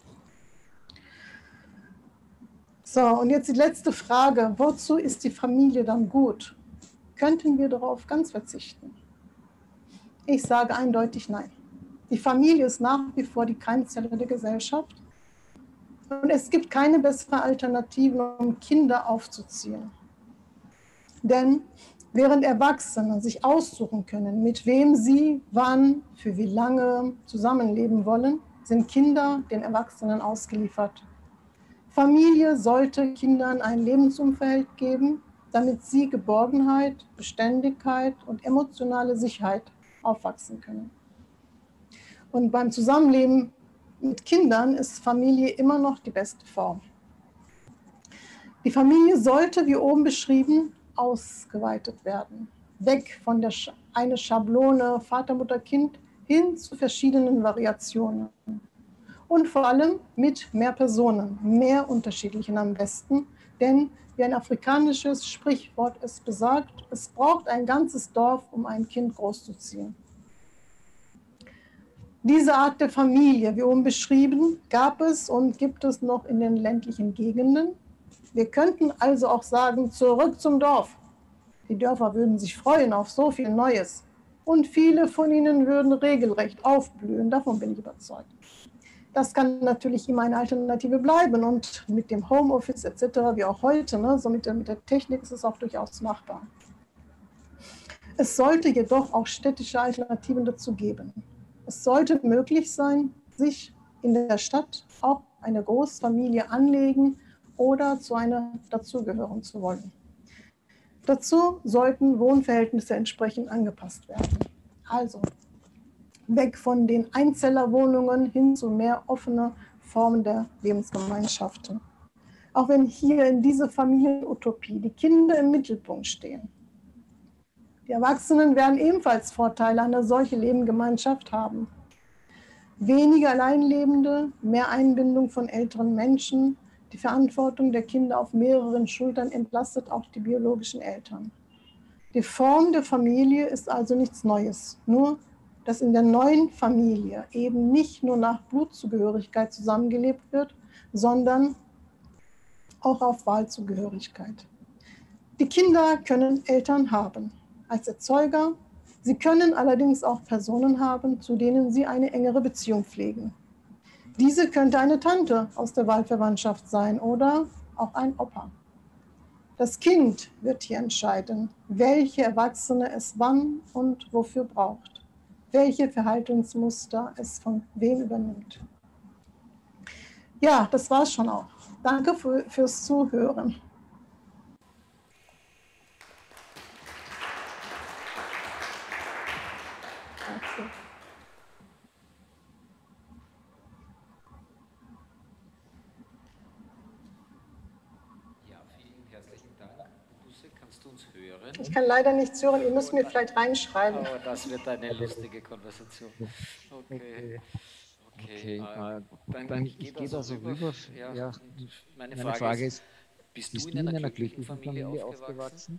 So, und jetzt die letzte Frage. Wozu ist die Familie dann gut? Könnten wir darauf ganz verzichten? Ich sage eindeutig nein. Die Familie ist nach wie vor die Keimzelle der Gesellschaft. Und es gibt keine bessere Alternative, um Kinder aufzuziehen. Denn während Erwachsene sich aussuchen können, mit wem sie, wann, für wie lange zusammenleben wollen, sind Kinder den Erwachsenen ausgeliefert. Familie sollte Kindern ein Lebensumfeld geben, damit sie Geborgenheit, Beständigkeit und emotionale Sicherheit aufwachsen können. Und beim Zusammenleben mit Kindern ist Familie immer noch die beste Form. Die Familie sollte, wie oben beschrieben, ausgeweitet werden. Weg von der Sch- eine Schablone Vater, Mutter, Kind hin zu verschiedenen Variationen. Und vor allem mit mehr Personen, mehr unterschiedlichen am besten. Denn wie ein afrikanisches Sprichwort es besagt, es braucht ein ganzes Dorf, um ein Kind großzuziehen. Diese Art der Familie, wie oben beschrieben, gab es und gibt es noch in den ländlichen Gegenden. Wir könnten also auch sagen, zurück zum Dorf. Die Dörfer würden sich freuen auf so viel Neues. Und viele von ihnen würden regelrecht aufblühen, davon bin ich überzeugt. Das kann natürlich immer eine Alternative bleiben und mit dem Homeoffice et cetera, wie auch heute, ne, so mit der, mit der Technik ist es auch durchaus machbar. Es sollte jedoch auch städtische Alternativen dazu geben. Es sollte möglich sein, sich in der Stadt auch eine Großfamilie anlegen oder zu einer dazugehören zu wollen. Dazu sollten Wohnverhältnisse entsprechend angepasst werden. Also weg von den Einzellerwohnungen hin zu mehr offene Formen der Lebensgemeinschaften. Auch wenn hier in dieser Familienutopie die Kinder im Mittelpunkt stehen. Die Erwachsenen werden ebenfalls Vorteile an einer solchen Lebensgemeinschaft haben. Weniger Alleinlebende, mehr Einbindung von älteren Menschen, die Verantwortung der Kinder auf mehreren Schultern entlastet auch die biologischen Eltern. Die Form der Familie ist also nichts Neues, nur dass in der neuen Familie eben nicht nur nach Blutzugehörigkeit zusammengelebt wird, sondern auch auf Wahlzugehörigkeit. Die Kinder können Eltern haben als Erzeuger, sie können allerdings auch Personen haben, zu denen sie eine engere Beziehung pflegen. Diese könnte eine Tante aus der Wahlverwandtschaft sein oder auch ein Opa. Das Kind wird hier entscheiden, welche Erwachsene es wann und wofür braucht, welche Verhaltensmuster es von wem übernimmt. Ja, das war's schon auch. Danke für, fürs Zuhören. du uns hören? Ich kann leider nichts hören, ihr müsst mir vielleicht reinschreiben. Aber das wird eine lustige Konversation. Okay. Okay, äh, dann, dann ich gehe da so also rüber. rüber. Ja, ja, meine, meine Frage, Frage ist, bist, bist du in einer, einer glücklichen Familie, Familie aufgewachsen?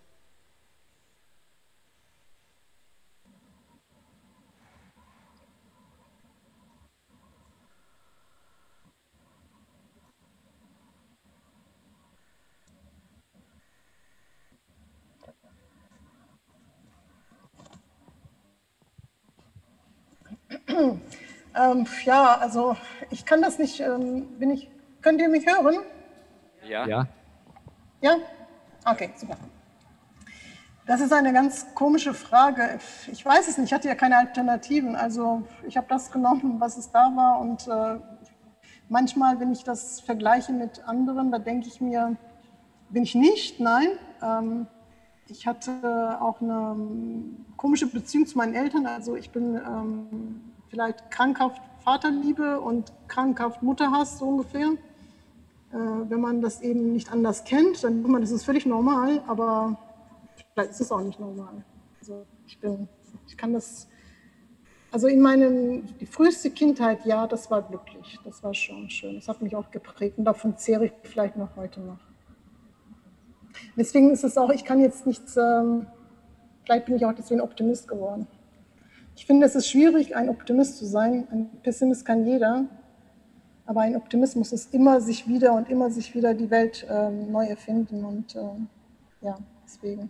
Ähm, ja, also ich kann das nicht, ähm, bin ich, könnt ihr mich hören? Ja. Ja? Ja? Okay, super. Das ist eine ganz komische Frage. Ich weiß es nicht, ich hatte ja keine Alternativen. Also ich habe das genommen, was es da war und äh, manchmal, wenn ich das vergleiche mit anderen, da denke ich mir, bin ich nicht, nein. Ähm, ich hatte auch eine komische Beziehung zu meinen Eltern, also ich bin ähm, vielleicht krankhaft Vaterliebe und krankhaft Mutterhass, so ungefähr. Äh, wenn man das eben nicht anders kennt, dann denkt man, das ist völlig normal, aber vielleicht ist es auch nicht normal. Also ich bin, ich kann das, also in meinen, die früheste Kindheit, ja, das war glücklich, das war schon schön, das hat mich auch geprägt und davon zehre ich vielleicht noch heute noch. Deswegen ist es auch, ich kann jetzt nichts, ähm, vielleicht bin ich auch deswegen Optimist geworden. Ich finde, es ist schwierig, ein Optimist zu sein. Ein Pessimist kann jeder, aber ein Optimismus ist immer sich wieder und immer sich wieder die Welt ähm, neu erfinden und ähm, ja, deswegen.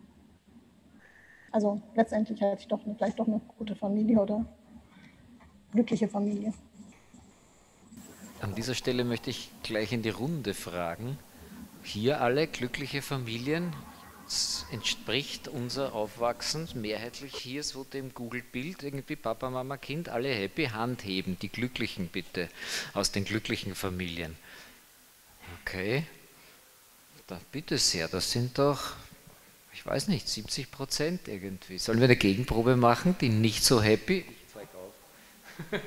Also letztendlich hatte ich doch eine, vielleicht doch eine gute Familie oder glückliche Familie. An dieser Stelle möchte ich gleich in die Runde fragen. Hier alle glückliche Familien? Das entspricht unser Aufwachsen mehrheitlich hier so dem Google-Bild, irgendwie Papa, Mama, Kind, alle happy, Hand heben, die Glücklichen bitte, aus den glücklichen Familien. Okay, da bitte sehr, das sind doch, ich weiß nicht, siebzig Prozent irgendwie. Sollen wir eine Gegenprobe machen, die nicht so happy? Ich zeig auf.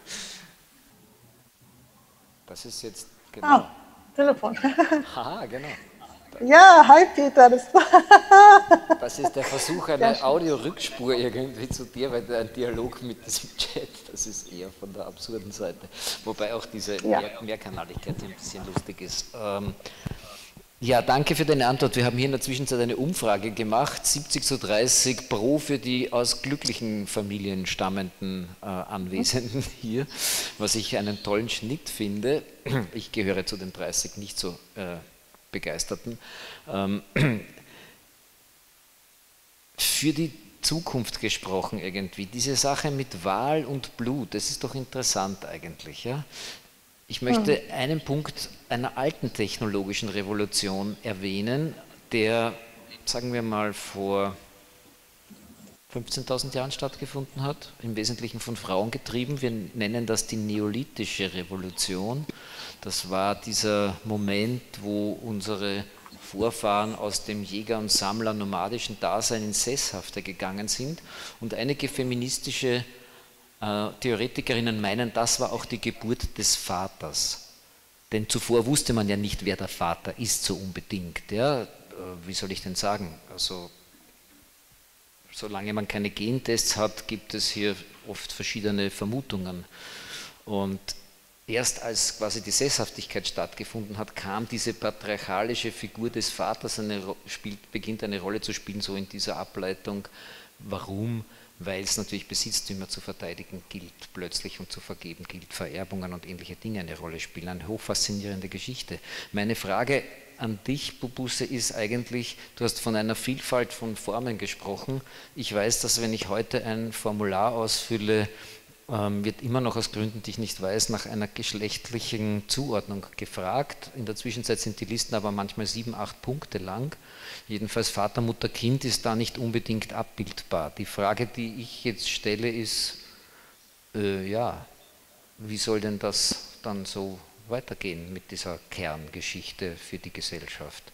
Das ist jetzt genau. Ah, Telefon. Aha, genau. Ja, hi Peter. Das, das ist der Versuch einer Audio-Rückspur irgendwie zu dir, weil ein Dialog mit diesem Chat, das ist eher von der absurden Seite. Wobei auch diese ja. Mehr Mehrkanaligkeit ein bisschen lustig ist. Ähm, ja, danke für deine Antwort. Wir haben hier in der Zwischenzeit eine Umfrage gemacht, siebzig zu dreißig pro für die aus glücklichen Familien stammenden äh, Anwesenden hier, was ich einen tollen Schnitt finde. Ich gehöre zu den dreißig nicht so äh, Begeisterten. Ähm, für die Zukunft gesprochen irgendwie, diese Sache mit Wahl und Blut, das ist doch interessant eigentlich. Ja? Ich möchte mhm. einen Punkt einer alten technologischen Revolution erwähnen, der, sagen wir mal, vor fünfzehntausend Jahren stattgefunden hat, im Wesentlichen von Frauen getrieben. Wir nennen das die neolithische Revolution. Das war dieser Moment, wo unsere Vorfahren aus dem Jäger- und Sammler-nomadischen Dasein ins Sesshafte gegangen sind. Und einige feministische äh, Theoretikerinnen meinen, das war auch die Geburt des Vaters. Denn zuvor wusste man ja nicht, wer der Vater ist, so unbedingt. Ja? Äh, wie soll ich denn sagen? Also, solange man keine Gentests hat, gibt es hier oft verschiedene Vermutungen. Und erst als quasi die Sesshaftigkeit stattgefunden hat, kam diese patriarchalische Figur des Vaters, eine, spielt, beginnt eine Rolle zu spielen, so in dieser Ableitung. Warum? Weil es natürlich Besitztümer zu verteidigen gilt, plötzlich und zu vergeben gilt, Vererbungen und ähnliche Dinge eine Rolle spielen. Eine hochfaszinierende Geschichte. Meine Frage an dich, Bubusse, ist eigentlich, du hast von einer Vielfalt von Formen gesprochen. Ich weiß, dass wenn ich heute ein Formular ausfülle, ähm, wird immer noch aus Gründen, die ich nicht weiß, nach einer geschlechtlichen Zuordnung gefragt. In der Zwischenzeit sind die Listen aber manchmal sieben, acht Punkte lang. Jedenfalls Vater, Mutter, Kind ist da nicht unbedingt abbildbar. Die Frage, die ich jetzt stelle, ist, äh, ja, wie soll denn das dann so weitergehen mit dieser Kerngeschichte für die Gesellschaft?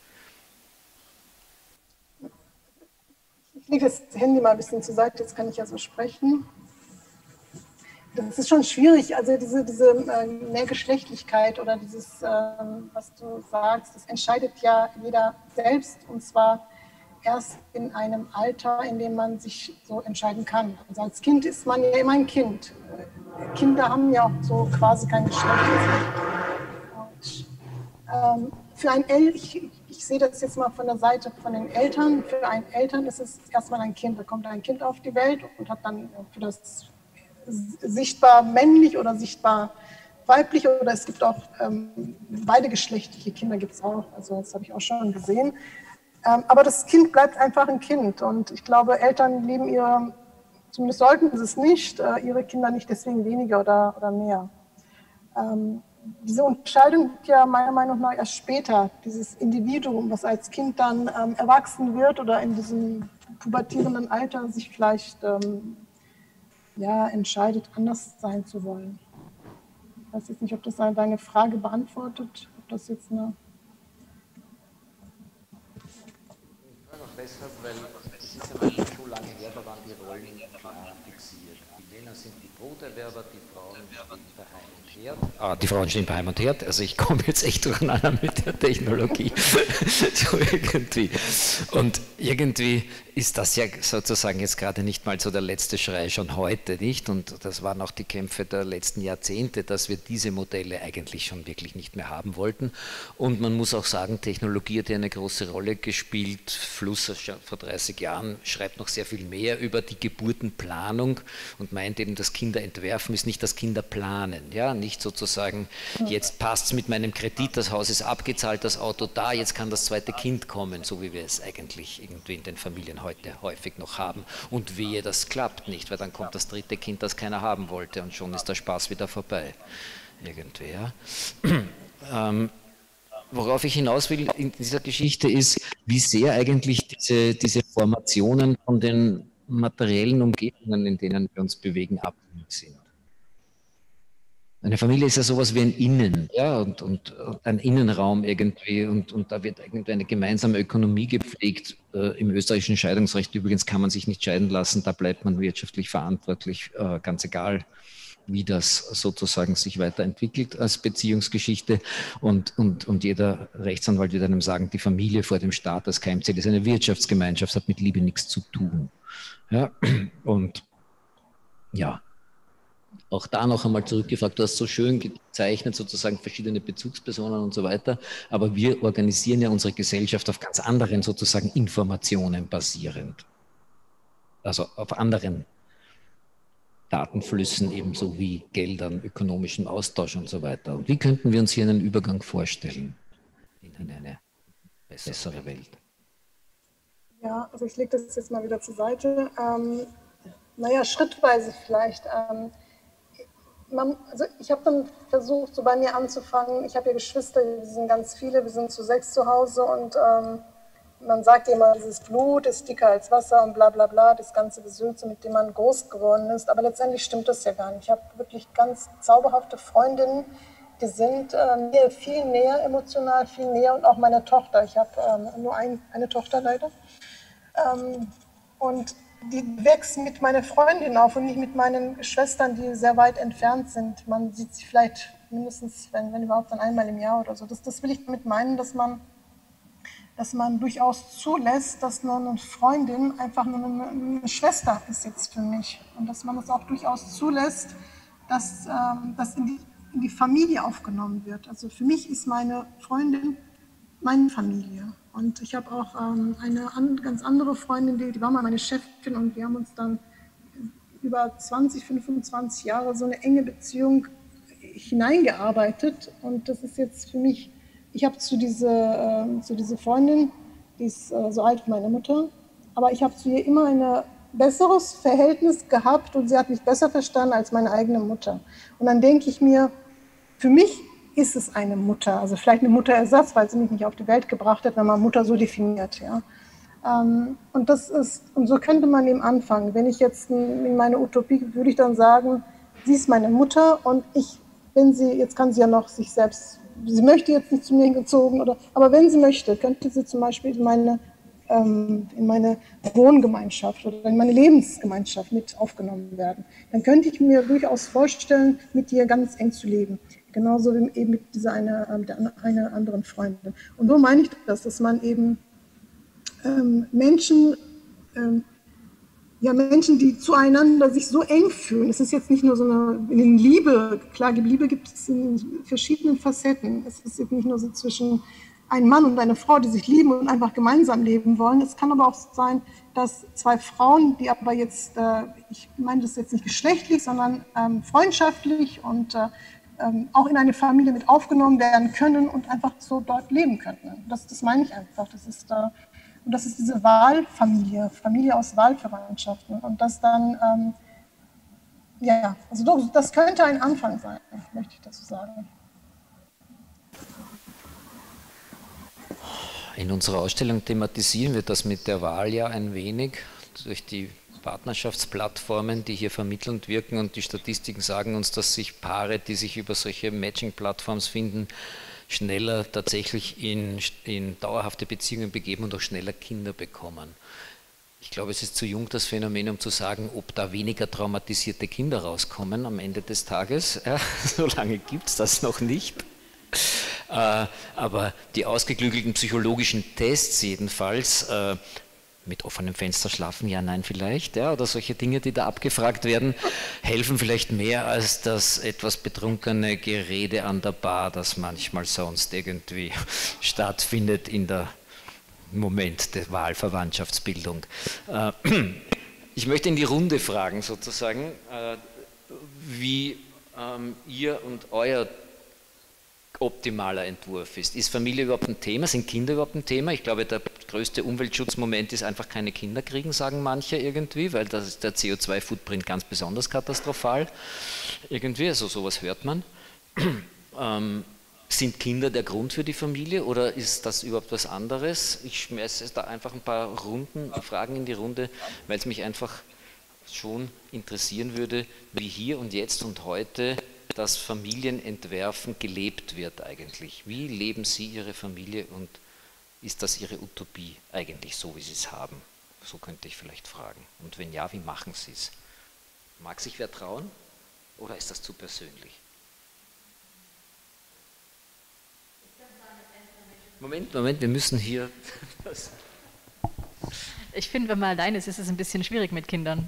Ich lege das Handy mal ein bisschen zur Seite, jetzt kann ich ja so sprechen. Das ist schon schwierig, also diese, diese äh, Mehrgeschlechtlichkeit oder dieses, äh, was du sagst, das entscheidet ja jeder selbst und zwar erst in einem Alter, in dem man sich so entscheiden kann. Also als Kind ist man ja immer ein Kind. Kinder haben ja auch so quasi kein Geschlecht. Und, ähm, für ein El ich, ich sehe das jetzt mal von der Seite von den Eltern. Für einen Eltern ist es erstmal ein Kind. Da kommt ein Kind auf die Welt und hat dann für das sichtbar männlich oder sichtbar weiblich, oder es gibt auch ähm, beide geschlechtliche Kinder, gibt es auch. Also das habe ich auch schon gesehen. Ähm, aber das Kind bleibt einfach ein Kind. Und ich glaube, Eltern lieben ihre, zumindest sollten sie es nicht, äh, ihre Kinder nicht deswegen weniger oder, oder mehr. Ähm, diese Unterscheidung wird ja meiner Meinung nach erst später, dieses Individuum, was als Kind dann ähm, erwachsen wird oder in diesem pubertierenden Alter sich vielleicht ähm, ja, entscheidet, anders sein zu wollen. Ich weiß jetzt nicht, ob das deine Frage beantwortet, ob das jetzt eine... Ich frage auch deshalb, weil es ist ja mal so lange her, da waren die Rollen klar fixiert. Die Männer sind die Broterwerber, die Frauen stehen bei Heim und Herd. Ah, die Frauen stehen bei Heim und Herd, also ich komme jetzt echt durcheinander mit der Technologie. So irgendwie. Und irgendwie ist das ja sozusagen jetzt gerade nicht mal so der letzte Schrei schon heute, nicht? Und das waren auch die Kämpfe der letzten Jahrzehnte, dass wir diese Modelle eigentlich schon wirklich nicht mehr haben wollten. Und man muss auch sagen, Technologie hat ja eine große Rolle gespielt. Fluss vor dreißig Jahren schreibt noch sehr viel mehr über die Geburtenplanung und meint eben, das Kinderentwerfen ist nicht das Kinderplanen. Ja? Nicht sozusagen, jetzt passt es mit meinem Kredit, das Haus ist abgezahlt, das Auto da, jetzt kann das zweite Kind kommen, so wie wir es eigentlich irgendwie in den Familien heute häufig noch haben. Und wehe, das klappt nicht, weil dann kommt das dritte Kind, das keiner haben wollte, und schon ist der Spaß wieder vorbei. Irgendwie, ja. ähm, worauf ich hinaus will in dieser Geschichte ist, wie sehr eigentlich diese, diese Formationen von den materiellen Umgebungen, in denen wir uns bewegen, abhängig sind. Eine Familie ist ja sowas wie ein Innen, ja, und, und, und ein Innenraum irgendwie, und, und da wird irgendwie eine gemeinsame Ökonomie gepflegt. Äh, Im österreichischen Scheidungsrecht übrigens kann man sich nicht scheiden lassen, da bleibt man wirtschaftlich verantwortlich, äh, ganz egal, wie das sozusagen sich weiterentwickelt als Beziehungsgeschichte. Und, und, und jeder Rechtsanwalt wird einem sagen, die Familie vor dem Staat als Keimzelle ist eine Wirtschaftsgemeinschaft, hat mit Liebe nichts zu tun. Ja, und ja, auch da noch einmal zurückgefragt, du hast so schön gezeichnet, sozusagen verschiedene Bezugspersonen und so weiter, aber wir organisieren ja unsere Gesellschaft auf ganz anderen sozusagen Informationen basierend. Also auf anderen Datenflüssen ebenso wie Geldern, ökonomischem Austausch und so weiter. Und wie könnten wir uns hier einen Übergang vorstellen in eine bessere Welt? Ja, also ich lege das jetzt mal wieder zur Seite. Ähm, naja, schrittweise vielleicht. Ähm, man, also ich habe dann versucht, so bei mir anzufangen. Ich habe ja Geschwister, wir sind ganz viele, wir sind zu sechs zu Hause, und ähm, man sagt ja immer, dieses Blut ist dicker als Wasser und bla bla bla, das ganze Gesülze, mit dem man groß geworden ist. Aber letztendlich stimmt das ja gar nicht. Ich habe wirklich ganz zauberhafte Freundinnen, die sind äh, mir viel näher emotional, viel näher, und auch meine Tochter. Ich habe ähm, nur ein, eine Tochter leider. Ähm, und die wächst mit meiner Freundin auf und nicht mit meinen Schwestern, die sehr weit entfernt sind. Man sieht sie vielleicht mindestens, wenn, wenn überhaupt, dann einmal im Jahr oder so. Das, das will ich damit meinen, dass man, dass man durchaus zulässt, dass eine Freundin einfach nur eine, eine Schwester ist jetzt für mich. Und dass man es auch durchaus zulässt, dass ähm, das in die, in die Familie aufgenommen wird. Also für mich ist meine Freundin meine Familie. Und ich habe auch ähm, eine an, ganz andere Freundin, die, die war mal meine Chefin, und wir haben uns dann über zwanzig, fünfundzwanzig Jahre so eine enge Beziehung hineingearbeitet. Und das ist jetzt für mich, ich habe zu dieser äh, zu diese Freundin, die ist äh, so alt wie meine Mutter, aber ich habe zu ihr immer ein besseres Verhältnis gehabt, und sie hat mich besser verstanden als meine eigene Mutter. Und dann denke ich mir, für mich ist es eine Mutter, also vielleicht eine Mutterersatz, weil sie mich nicht auf die Welt gebracht hat, wenn man Mutter so definiert. Ja. Ähm, und, das ist, und so könnte man eben anfangen. Wenn ich jetzt in meine Utopie, würde ich dann sagen, sie ist meine Mutter, und ich, wenn sie, jetzt kann sie ja noch sich selbst, sie möchte jetzt nicht zu mir gezogen, oder, aber wenn sie möchte, könnte sie zum Beispiel in meine, ähm, in meine Wohngemeinschaft oder in meine Lebensgemeinschaft mit aufgenommen werden. Dann könnte ich mir durchaus vorstellen, mit ihr ganz eng zu leben. Genauso wie eben mit dieser eine, einer anderen Freundin. Und so meine ich das, dass man eben ähm, Menschen, ähm, ja, Menschen, die zueinander sich so eng fühlen. Es ist jetzt nicht nur so eine in Liebe, klar, die Liebe gibt es in verschiedenen Facetten. Es ist jetzt nicht nur so zwischen einem Mann und einer Frau, die sich lieben und einfach gemeinsam leben wollen. Es kann aber auch sein, dass zwei Frauen, die aber jetzt, äh, ich meine das jetzt nicht geschlechtlich, sondern ähm, freundschaftlich und äh, ähm, auch in eine Familie mit aufgenommen werden können und einfach so dort leben können. Das, das meine ich einfach. Das ist, äh, und das ist diese Wahlfamilie, Familie aus Wahlverwandtschaften. Und das dann, ähm, ja, also doch, das könnte ein Anfang sein, möchte ich dazu sagen. In unserer Ausstellung thematisieren wir das mit der Wahl ja ein wenig durch die Partnerschaftsplattformen, die hier vermittelnd wirken, und die Statistiken sagen uns, dass sich Paare, die sich über solche Matching-Plattforms finden, schneller tatsächlich in, in dauerhafte Beziehungen begeben und auch schneller Kinder bekommen. Ich glaube, es ist zu jung, das Phänomen, um zu sagen, ob da weniger traumatisierte Kinder rauskommen am Ende des Tages. Ja, so lange gibt es das noch nicht. Äh, aber die ausgeklügelten psychologischen Tests jedenfalls, äh, mit offenem Fenster schlafen, ja, nein, vielleicht, ja, oder solche Dinge, die da abgefragt werden, helfen vielleicht mehr als das etwas betrunkene Gerede an der Bar, das manchmal sonst irgendwie stattfindet in der Moment der Wahlverwandtschaftsbildung. Äh, ich möchte in die Runde fragen, sozusagen, äh, wie ähm, ihr und euer optimaler Entwurf ist. Ist Familie überhaupt ein Thema? Sind Kinder überhaupt ein Thema? Ich glaube, der größte Umweltschutzmoment ist einfach keine Kinder kriegen, sagen manche irgendwie, weil das ist der C O zwei Footprint ganz besonders katastrophal irgendwie, also sowas hört man. ähm, sind Kinder der Grund für die Familie oder ist das überhaupt was anderes? Ich schmeiße da einfach ein paar Runden, Fragen in die Runde, weil es mich einfach schon interessieren würde, wie hier und jetzt und heute das Familienentwerfen gelebt wird eigentlich. Wie leben Sie Ihre Familie und ist das Ihre Utopie eigentlich so, wie Sie es haben? So könnte ich vielleicht fragen. Und wenn ja, wie machen Sie es? Mag sich wer trauen oder ist das zu persönlich? Moment, Moment, wir müssen hier... Ich finde, wenn man allein ist, ist es ein bisschen schwierig mit Kindern.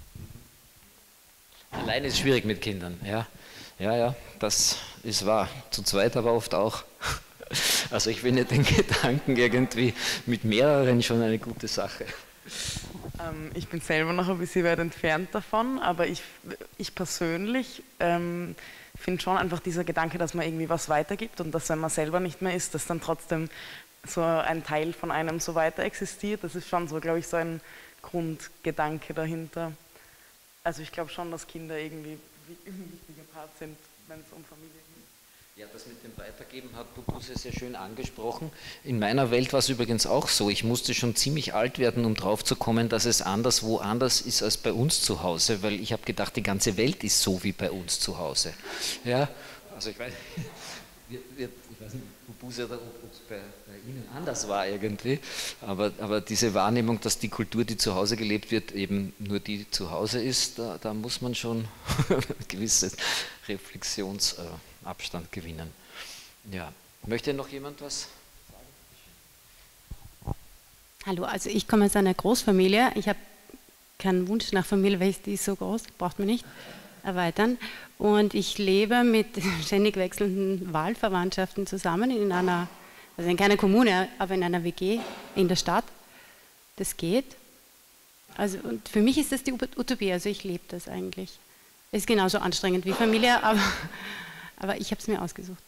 Allein ist schwierig mit Kindern, ja. Ja, ja, das ist wahr. Zu zweit aber oft auch. Also ich finde den Gedanken irgendwie mit mehreren schon eine gute Sache. Ähm, ich bin selber noch ein bisschen weit entfernt davon, aber ich, ich persönlich ähm, finde schon einfach dieser Gedanke, dass man irgendwie was weitergibt und dass, wenn man selber nicht mehr ist, dass dann trotzdem so ein Teil von einem so weiter existiert. Das ist schon so, glaube ich, so ein Grundgedanke dahinter. Also ich glaube schon, dass Kinder irgendwie ein wichtiger Part sind, wenn es um Familie geht. Ja, das mit dem Weitergeben hat Bubuse sehr schön angesprochen. In meiner Welt war es übrigens auch so. Ich musste schon ziemlich alt werden, um drauf zu kommen, dass es anderswo anders ist als bei uns zu Hause, weil ich habe gedacht, die ganze Welt ist so wie bei uns zu Hause. Ja, also ich weiß, wir, wir, ich weiß nicht, Bubuse, ob es bei, bei Ihnen anders war irgendwie, aber, aber diese Wahrnehmung, dass die Kultur, die zu Hause gelebt wird, eben nur die zu Hause ist, da, da muss man schon einen gewissen Reflexionsabstand gewinnen. Ja. Möchte noch jemand was sagen? Hallo, also ich komme aus einer Großfamilie. Ich habe keinen Wunsch nach Familie, weil die ist so groß, braucht man nicht erweitern. Und ich lebe mit ständig wechselnden Wahlverwandtschaften zusammen in einer, also in keiner Kommune, aber in einer W G in der Stadt. Das geht. Also und für mich ist das die Utopie, also ich lebe das eigentlich. Ist genauso anstrengend wie Familie, aber, aber ich habe es mir ausgesucht.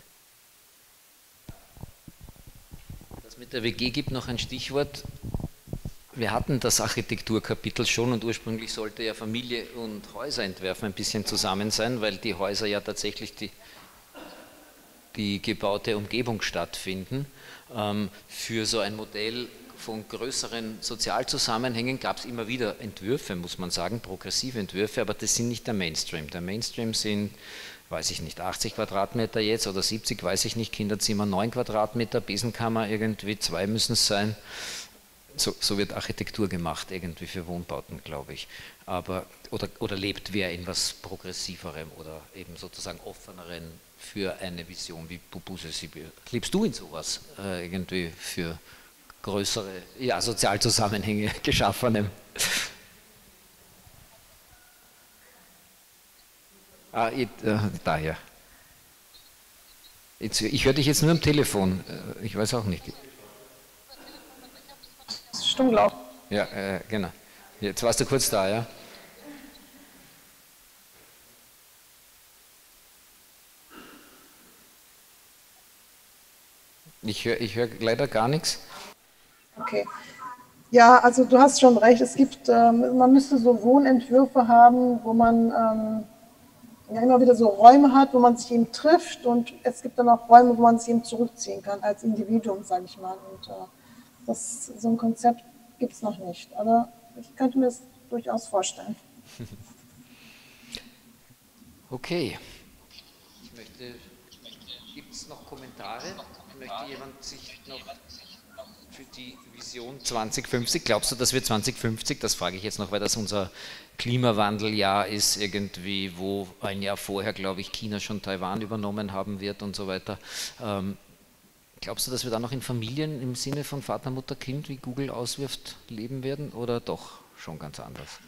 Das mit der W G gibt noch ein Stichwort. Wir hatten das Architekturkapitel schon und ursprünglich sollte ja Familie und Häuser entwerfen ein bisschen zusammen sein, weil die Häuser ja tatsächlich die, die gebaute Umgebung stattfinden. Ähm, für so ein Modell von größeren Sozialzusammenhängen gab es immer wieder Entwürfe, muss man sagen, progressive Entwürfe, aber das sind nicht der Mainstream. Der Mainstream sind, weiß ich nicht, achtzig Quadratmeter jetzt oder siebzig, weiß ich nicht, Kinderzimmer neun Quadratmeter, Besenkammer irgendwie, zwei müssen es sein. So, so wird Architektur gemacht, irgendwie für Wohnbauten, glaube ich. Aber, oder, oder lebt wer in was Progressiverem oder eben sozusagen offeneren für eine Vision wie Bubuse? Lebst du in sowas äh, irgendwie für größere ja, Sozialzusammenhänge geschaffenem. Ah, ich, äh, daher. Jetzt, ich höre dich jetzt nur am Telefon. Ich weiß auch nicht. Das ist stumm gelaufen. Ja, äh, genau. Jetzt warst du kurz da, ja? Ich höre ich hör leider gar nichts. Okay. Ja, also du hast schon recht. Es gibt, ähm, man müsste so Wohnentwürfe haben, wo man ähm, ja immer wieder so Räume hat, wo man sich eben trifft, und es gibt dann auch Räume, wo man sich eben zurückziehen kann als Individuum, sage ich mal. Und äh, das, so ein Konzept gibt es noch nicht, aber ich könnte mir das durchaus vorstellen. Okay. Ich möchte, gibt es noch Kommentare? Möchte jemand sich noch für die Vision zwanzig fünfzig, glaubst du, dass wir zwanzig fünfzig, das frage ich jetzt noch, weil das unser Klimawandeljahr ist, irgendwie, wo ein Jahr vorher, glaube ich, China schon Taiwan übernommen haben wird und so weiter. Ähm, glaubst du, dass wir da noch in Familien im Sinne von Vater, Mutter, Kind, wie Google auswirft, leben werden, oder doch schon ganz anders?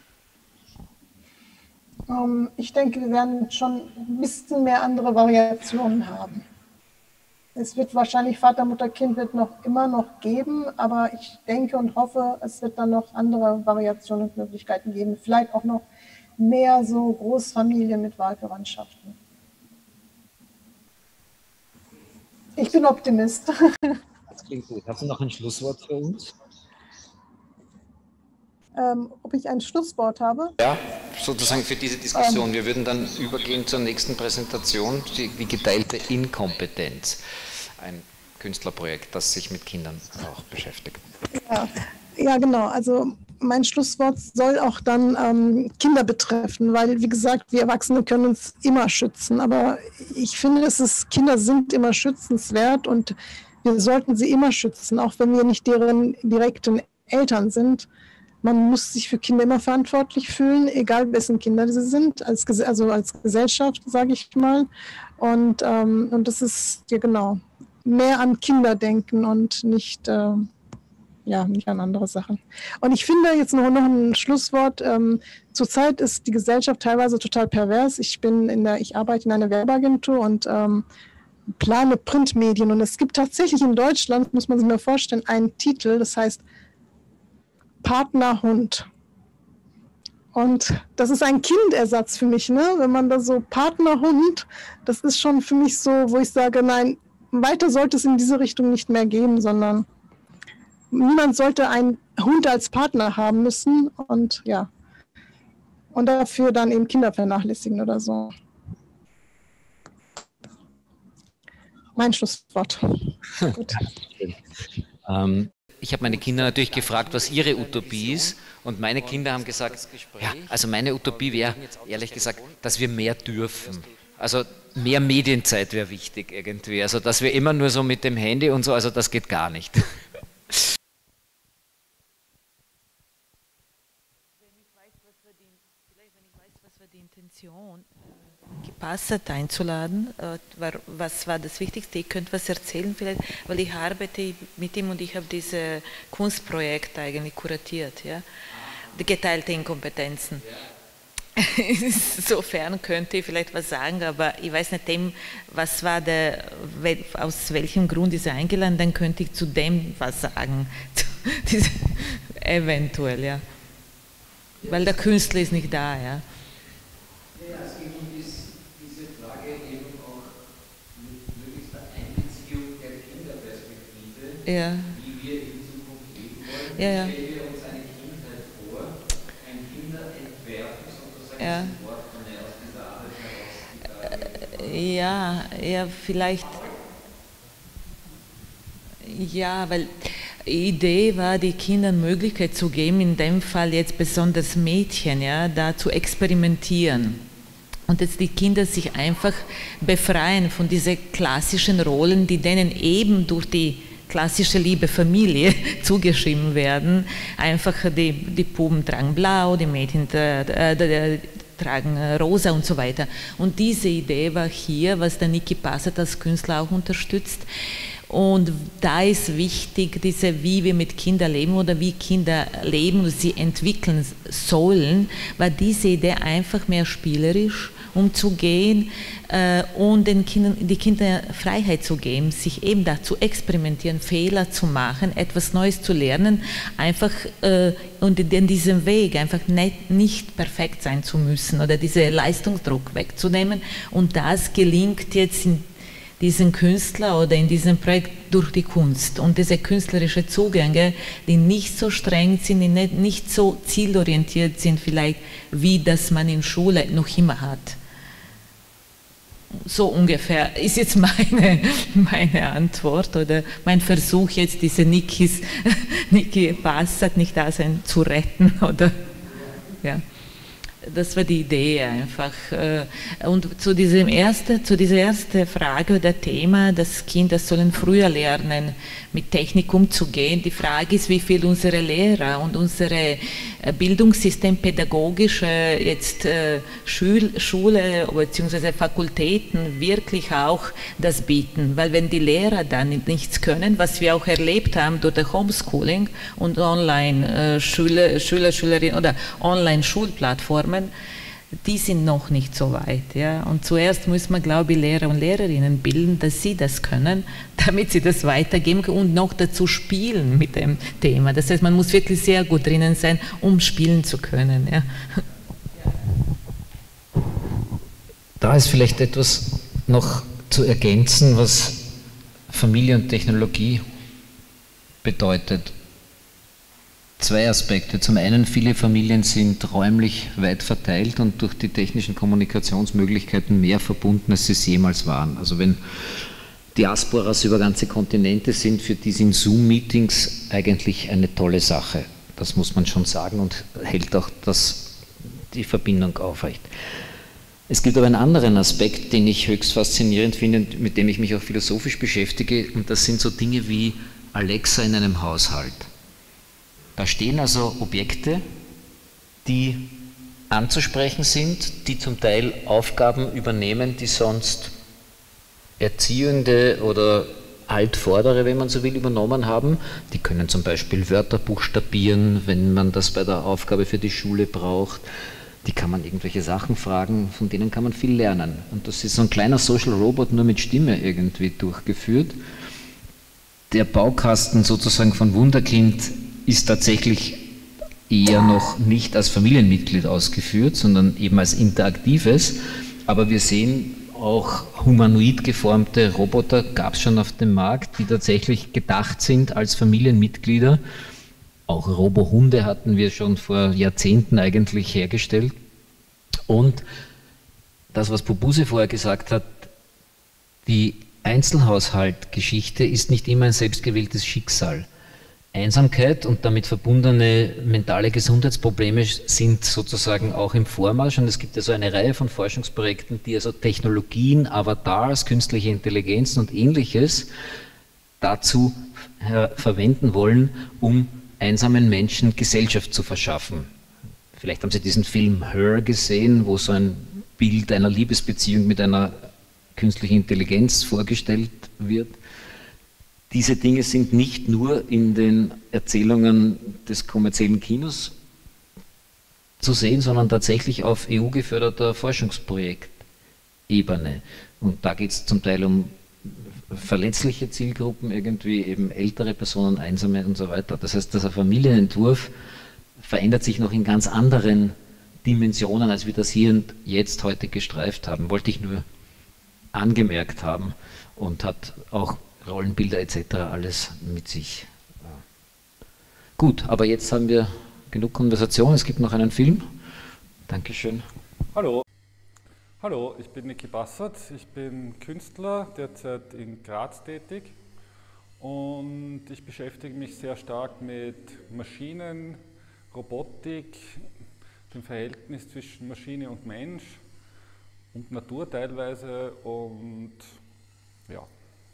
Um, ich denke, wir werden schon ein bisschen mehr andere Variationen haben. Es wird wahrscheinlich Vater, Mutter, Kind wird noch immer noch geben, aber ich denke und hoffe, es wird dann noch andere Variationen und Möglichkeiten geben. Vielleicht auch noch mehr so Großfamilien mit Wahlverwandtschaften. Ich bin Optimist. Das klingt gut. Hast du noch ein Schlusswort für uns? Ähm, ob ich ein Schlusswort habe? Ja, sozusagen für diese Diskussion. Ähm, Wir würden dann übergehen zur nächsten Präsentation, die, die geteilte Inkompetenz. Ein Künstlerprojekt, das sich mit Kindern auch beschäftigt. Ja, ja, genau. Also mein Schlusswort soll auch dann ähm, Kinder betreffen, weil, wie gesagt, wir Erwachsene können uns immer schützen. Aber ich finde, es ist, Kinder sind immer schützenswert, und wir sollten sie immer schützen, auch wenn wir nicht deren direkten Eltern sind. Man muss sich für Kinder immer verantwortlich fühlen, egal wessen Kinder sie sind, als, also als Gesellschaft, sage ich mal. Und, ähm, und das ist, ja genau, mehr an Kinder denken und nicht, äh, ja, nicht an andere Sachen. Und ich finde jetzt noch, noch ein Schlusswort. Ähm, zurzeit ist die Gesellschaft teilweise total pervers. Ich bin in der, ich arbeite in einer Werbeagentur und ähm, plane Printmedien. Und es gibt tatsächlich in Deutschland, muss man sich mal vorstellen, einen Titel, das heißt Partnerhund. Und das ist ein Kindersatz für mich, ne? Wenn man da so Partnerhund, das ist schon für mich so, wo ich sage, nein, weiter sollte es in diese Richtung nicht mehr gehen, sondern niemand sollte einen Hund als Partner haben müssen, und ja, und dafür dann eben Kinder vernachlässigen oder so. Mein Schlusswort. Gut. ähm, Ich habe meine Kinder natürlich gefragt, was ihre Utopie ist, und meine Kinder haben gesagt, ja, also meine Utopie wäre, ehrlich gesagt, dass wir mehr dürfen. Also mehr Medienzeit wäre wichtig irgendwie, also dass wir immer nur so mit dem Handy und so, also das geht gar nicht. Wenn ich weiß, was war die, vielleicht wenn ich weiß, was war die Intention, Gepassert einzuladen. Was war das Wichtigste? Ihr könnt was erzählen vielleicht, weil ich arbeite mit ihm und ich habe dieses Kunstprojekt eigentlich kuratiert, ja? Die geteilte Inkompetenzen. Insofern könnte ich vielleicht was sagen, aber ich weiß nicht, dem, was war der, aus welchem Grund ist er eingeladen, dann könnte ich zu dem was sagen. Eventuell, ja. Weil der Künstler ist nicht da, ja. Ja. Wie wir in Zukunft leben wollen. Ja, ja. Stellen wir uns eine Kindheit vor, ein Kinderentwerfen sozusagen, ja. Das Wort von aus dieser Arbeit heraus. Ja, ja, vielleicht. Ja, weil die Idee war, die Kindern Möglichkeit zu geben, in dem Fall jetzt besonders Mädchen, ja, da zu experimentieren. Und dass die Kinder sich einfach befreien von diesen klassischen Rollen, die denen eben durch die klassische liebe Familie zugeschrieben werden. Einfach die, die Buben tragen blau, die Mädchen äh, äh, tragen rosa und so weiter. Und diese Idee war hier, was der Niki Passert als Künstler auch unterstützt. Und da ist wichtig, diese, wie wir mit Kindern leben oder wie Kinder leben und sie entwickeln sollen, war diese Idee einfach mehr spielerisch umzugehen äh, und den Kindern, die Kinder Freiheit zu geben, sich eben da zu experimentieren, Fehler zu machen, etwas Neues zu lernen, einfach äh, und in diesem Weg einfach nicht, nicht perfekt sein zu müssen oder diesen Leistungsdruck wegzunehmen. Und das gelingt jetzt in diesen Künstler oder in diesem Projekt durch die Kunst und diese künstlerischen Zugänge, die nicht so streng sind, die nicht, nicht so zielorientiert sind vielleicht, wie das man in Schule noch immer hat. So ungefähr ist jetzt meine, meine Antwort oder mein Versuch jetzt, diese Nikis, Niki Bassat nicht da sein zu retten oder ja. Das war die Idee einfach. Und zu, diesem erste, zu dieser ersten Frage oder Thema, dass Kinder sollen früher lernen, mit Technik umzugehen. Die Frage ist, wie viel unsere Lehrer und unsere Bildungssystem pädagogische jetzt Schule, Schule bzw. Fakultäten wirklich auch das bieten. Weil wenn die Lehrer dann nichts können, was wir auch erlebt haben durch das Homeschooling und Online-Schüler, Schüler, Schülerinnen oder Online-Schulplattformen, die sind noch nicht so weit. Ja? Und zuerst muss man, glaube ich, Lehrer und Lehrerinnen bilden, dass sie das können, damit sie das weitergeben können und noch dazu spielen mit dem Thema. Das heißt, man muss wirklich sehr gut drinnen sein, um spielen zu können. Ja? Da ist vielleicht etwas noch zu ergänzen, was Familie und Technologie bedeutet. Zwei Aspekte. Zum einen, viele Familien sind räumlich weit verteilt und durch die technischen Kommunikationsmöglichkeiten mehr verbunden, als sie es jemals waren. Also wenn Diasporas über ganze Kontinente sind, für die sind Zoom-Meetings eigentlich eine tolle Sache. Das muss man schon sagen und hält auch das, die Verbindung aufrecht. Es gibt aber einen anderen Aspekt, den ich höchst faszinierend finde, mit dem ich mich auch philosophisch beschäftige, und das sind so Dinge wie Alexa in einem Haushalt. Da stehen also Objekte, die anzusprechen sind, die zum Teil Aufgaben übernehmen, die sonst Erziehende oder Altvordere, wenn man so will, übernommen haben. Die können zum Beispiel Wörter buchstabieren, wenn man das bei der Aufgabe für die Schule braucht. Die kann man irgendwelche Sachen fragen, von denen kann man viel lernen. Und das ist so ein kleiner Social Robot, nur mit Stimme irgendwie durchgeführt. Der Baukasten sozusagen von Wunderkind ist tatsächlich eher noch nicht als Familienmitglied ausgeführt, sondern eben als interaktives. Aber wir sehen auch humanoid geformte Roboter, gab es schon auf dem Markt, die tatsächlich gedacht sind als Familienmitglieder. Auch Robohunde hatten wir schon vor Jahrzehnten eigentlich hergestellt. Und das, was Bubuse vorher gesagt hat, die Einzelhaushaltgeschichte ist nicht immer ein selbstgewähltes Schicksal. Einsamkeit und damit verbundene mentale Gesundheitsprobleme sind sozusagen auch im Vormarsch, und es gibt ja so eine Reihe von Forschungsprojekten, die also Technologien, Avatars, künstliche Intelligenzen und Ähnliches dazu verwenden wollen, um einsamen Menschen Gesellschaft zu verschaffen. Vielleicht haben Sie diesen Film Her gesehen, wo so ein Bild einer Liebesbeziehung mit einer künstlichen Intelligenz vorgestellt wird. Diese Dinge sind nicht nur in den Erzählungen des kommerziellen Kinos zu sehen, sondern tatsächlich auf E U-geförderter Forschungsprojektebene. Und da geht es zum Teil um verletzliche Zielgruppen, irgendwie eben ältere Personen, Einsame und so weiter. Das heißt, dieser Familienentwurf verändert sich noch in ganz anderen Dimensionen, als wir das hier und jetzt heute gestreift haben. Wollte ich nur angemerkt haben und hat auch Rollenbilder et cetera alles mit sich. Gut, aber jetzt haben wir genug Konversation. Es gibt noch einen Film. Dankeschön. Hallo. Hallo, ich bin Niki Bassat. Ich bin Künstler, derzeit in Graz tätig. Und ich beschäftige mich sehr stark mit Maschinen, Robotik, dem Verhältnis zwischen Maschine und Mensch und Natur teilweise. Und ja.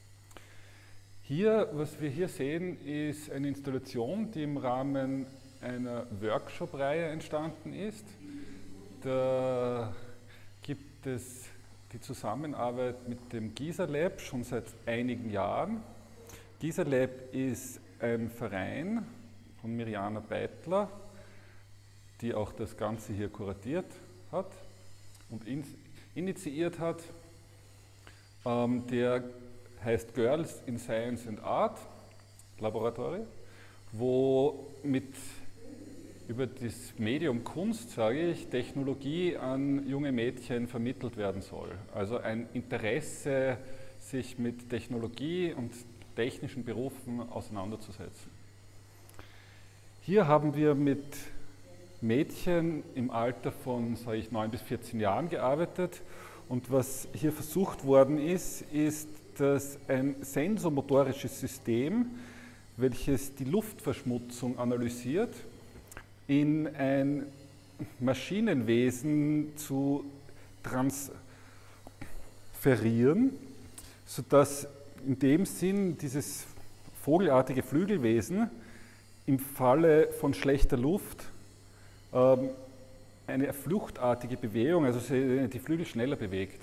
Hier, was wir hier sehen, ist eine Installation, die im Rahmen einer Workshop-Reihe entstanden ist. Da gibt es die Zusammenarbeit mit dem GISA Lab schon seit einigen Jahren. GISA-Lab ist ein Verein von Mirjana Beitler, die auch das Ganze hier kuratiert hat und in, initiiert hat. Ähm, der heißt Girls in Science and Art Laboratory, wo mit über das Medium Kunst, sage ich, Technologie an junge Mädchen vermittelt werden soll. Also ein Interesse, sich mit Technologie und technischen Berufen auseinanderzusetzen. Hier haben wir mit Mädchen im Alter von, sage ich, neun bis vierzehn Jahren gearbeitet. Und was hier versucht worden ist, ist, dass ein sensomotorisches System, welches die Luftverschmutzung analysiert, in ein Maschinenwesen zu transferieren, sodass in dem Sinn dieses vogelartige Flügelwesen im Falle von schlechter Luft ähm, eine fluchtartige Bewegung, also die Flügel schneller bewegt.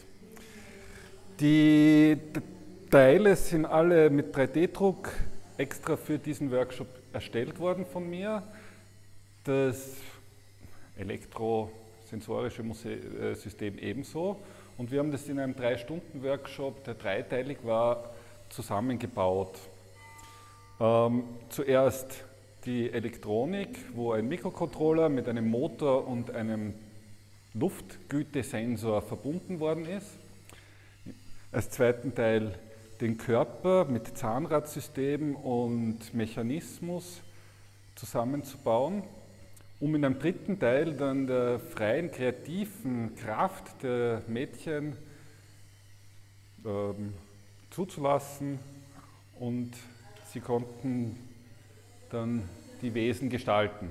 Die Teile sind alle mit drei D Druck extra für diesen Workshop erstellt worden von mir. Das elektrosensorische System ebenso. Und wir haben das in einem drei Stunden Workshop, der dreiteilig war, zusammengebaut. Ähm, zuerst die Elektronik, wo ein Mikrocontroller mit einem Motor und einem Luftgütesensor verbunden worden ist. Als zweiten Teil den Körper mit Zahnradsystem und Mechanismus zusammenzubauen, um in einem dritten Teil dann der freien, kreativen Kraft der Mädchen ähm, zuzulassen, und sie konnten dann die Wesen gestalten.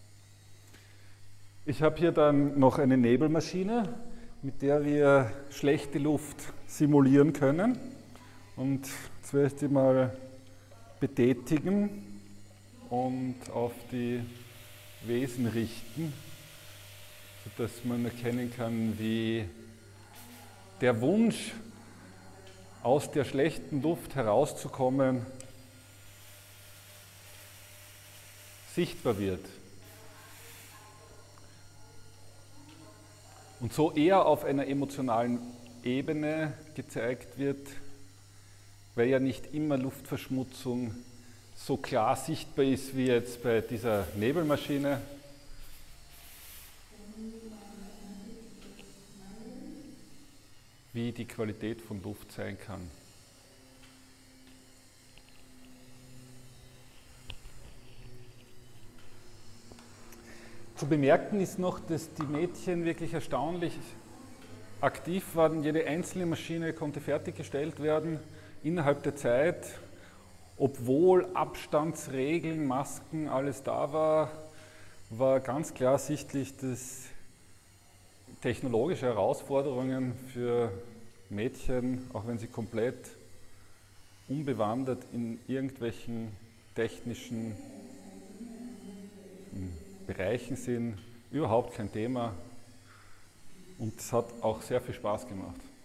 Ich habe hier dann noch eine Nebelmaschine, mit der wir schlechte Luft simulieren können, und jetzt werde ich die mal betätigen und auf die Wesen richten, sodass man erkennen kann, wie der Wunsch, aus der schlechten Luft herauszukommen, sichtbar wird. Und so eher auf einer emotionalen Ebene gezeigt wird, weil ja nicht immer Luftverschmutzung so klar sichtbar ist wie jetzt bei dieser Nebelmaschine. Wie die Qualität von Luft sein kann. Zu bemerken ist noch, dass die Mädchen wirklich erstaunlich aktiv waren. Jede einzelne Maschine konnte fertiggestellt werden innerhalb der Zeit. Obwohl Abstandsregeln, Masken, alles da war, war ganz klar sichtlich, dass technologische Herausforderungen für Mädchen, auch wenn sie komplett unbewandert in irgendwelchen technischen Bereichen sind, überhaupt kein Thema, und es hat auch sehr viel Spaß gemacht.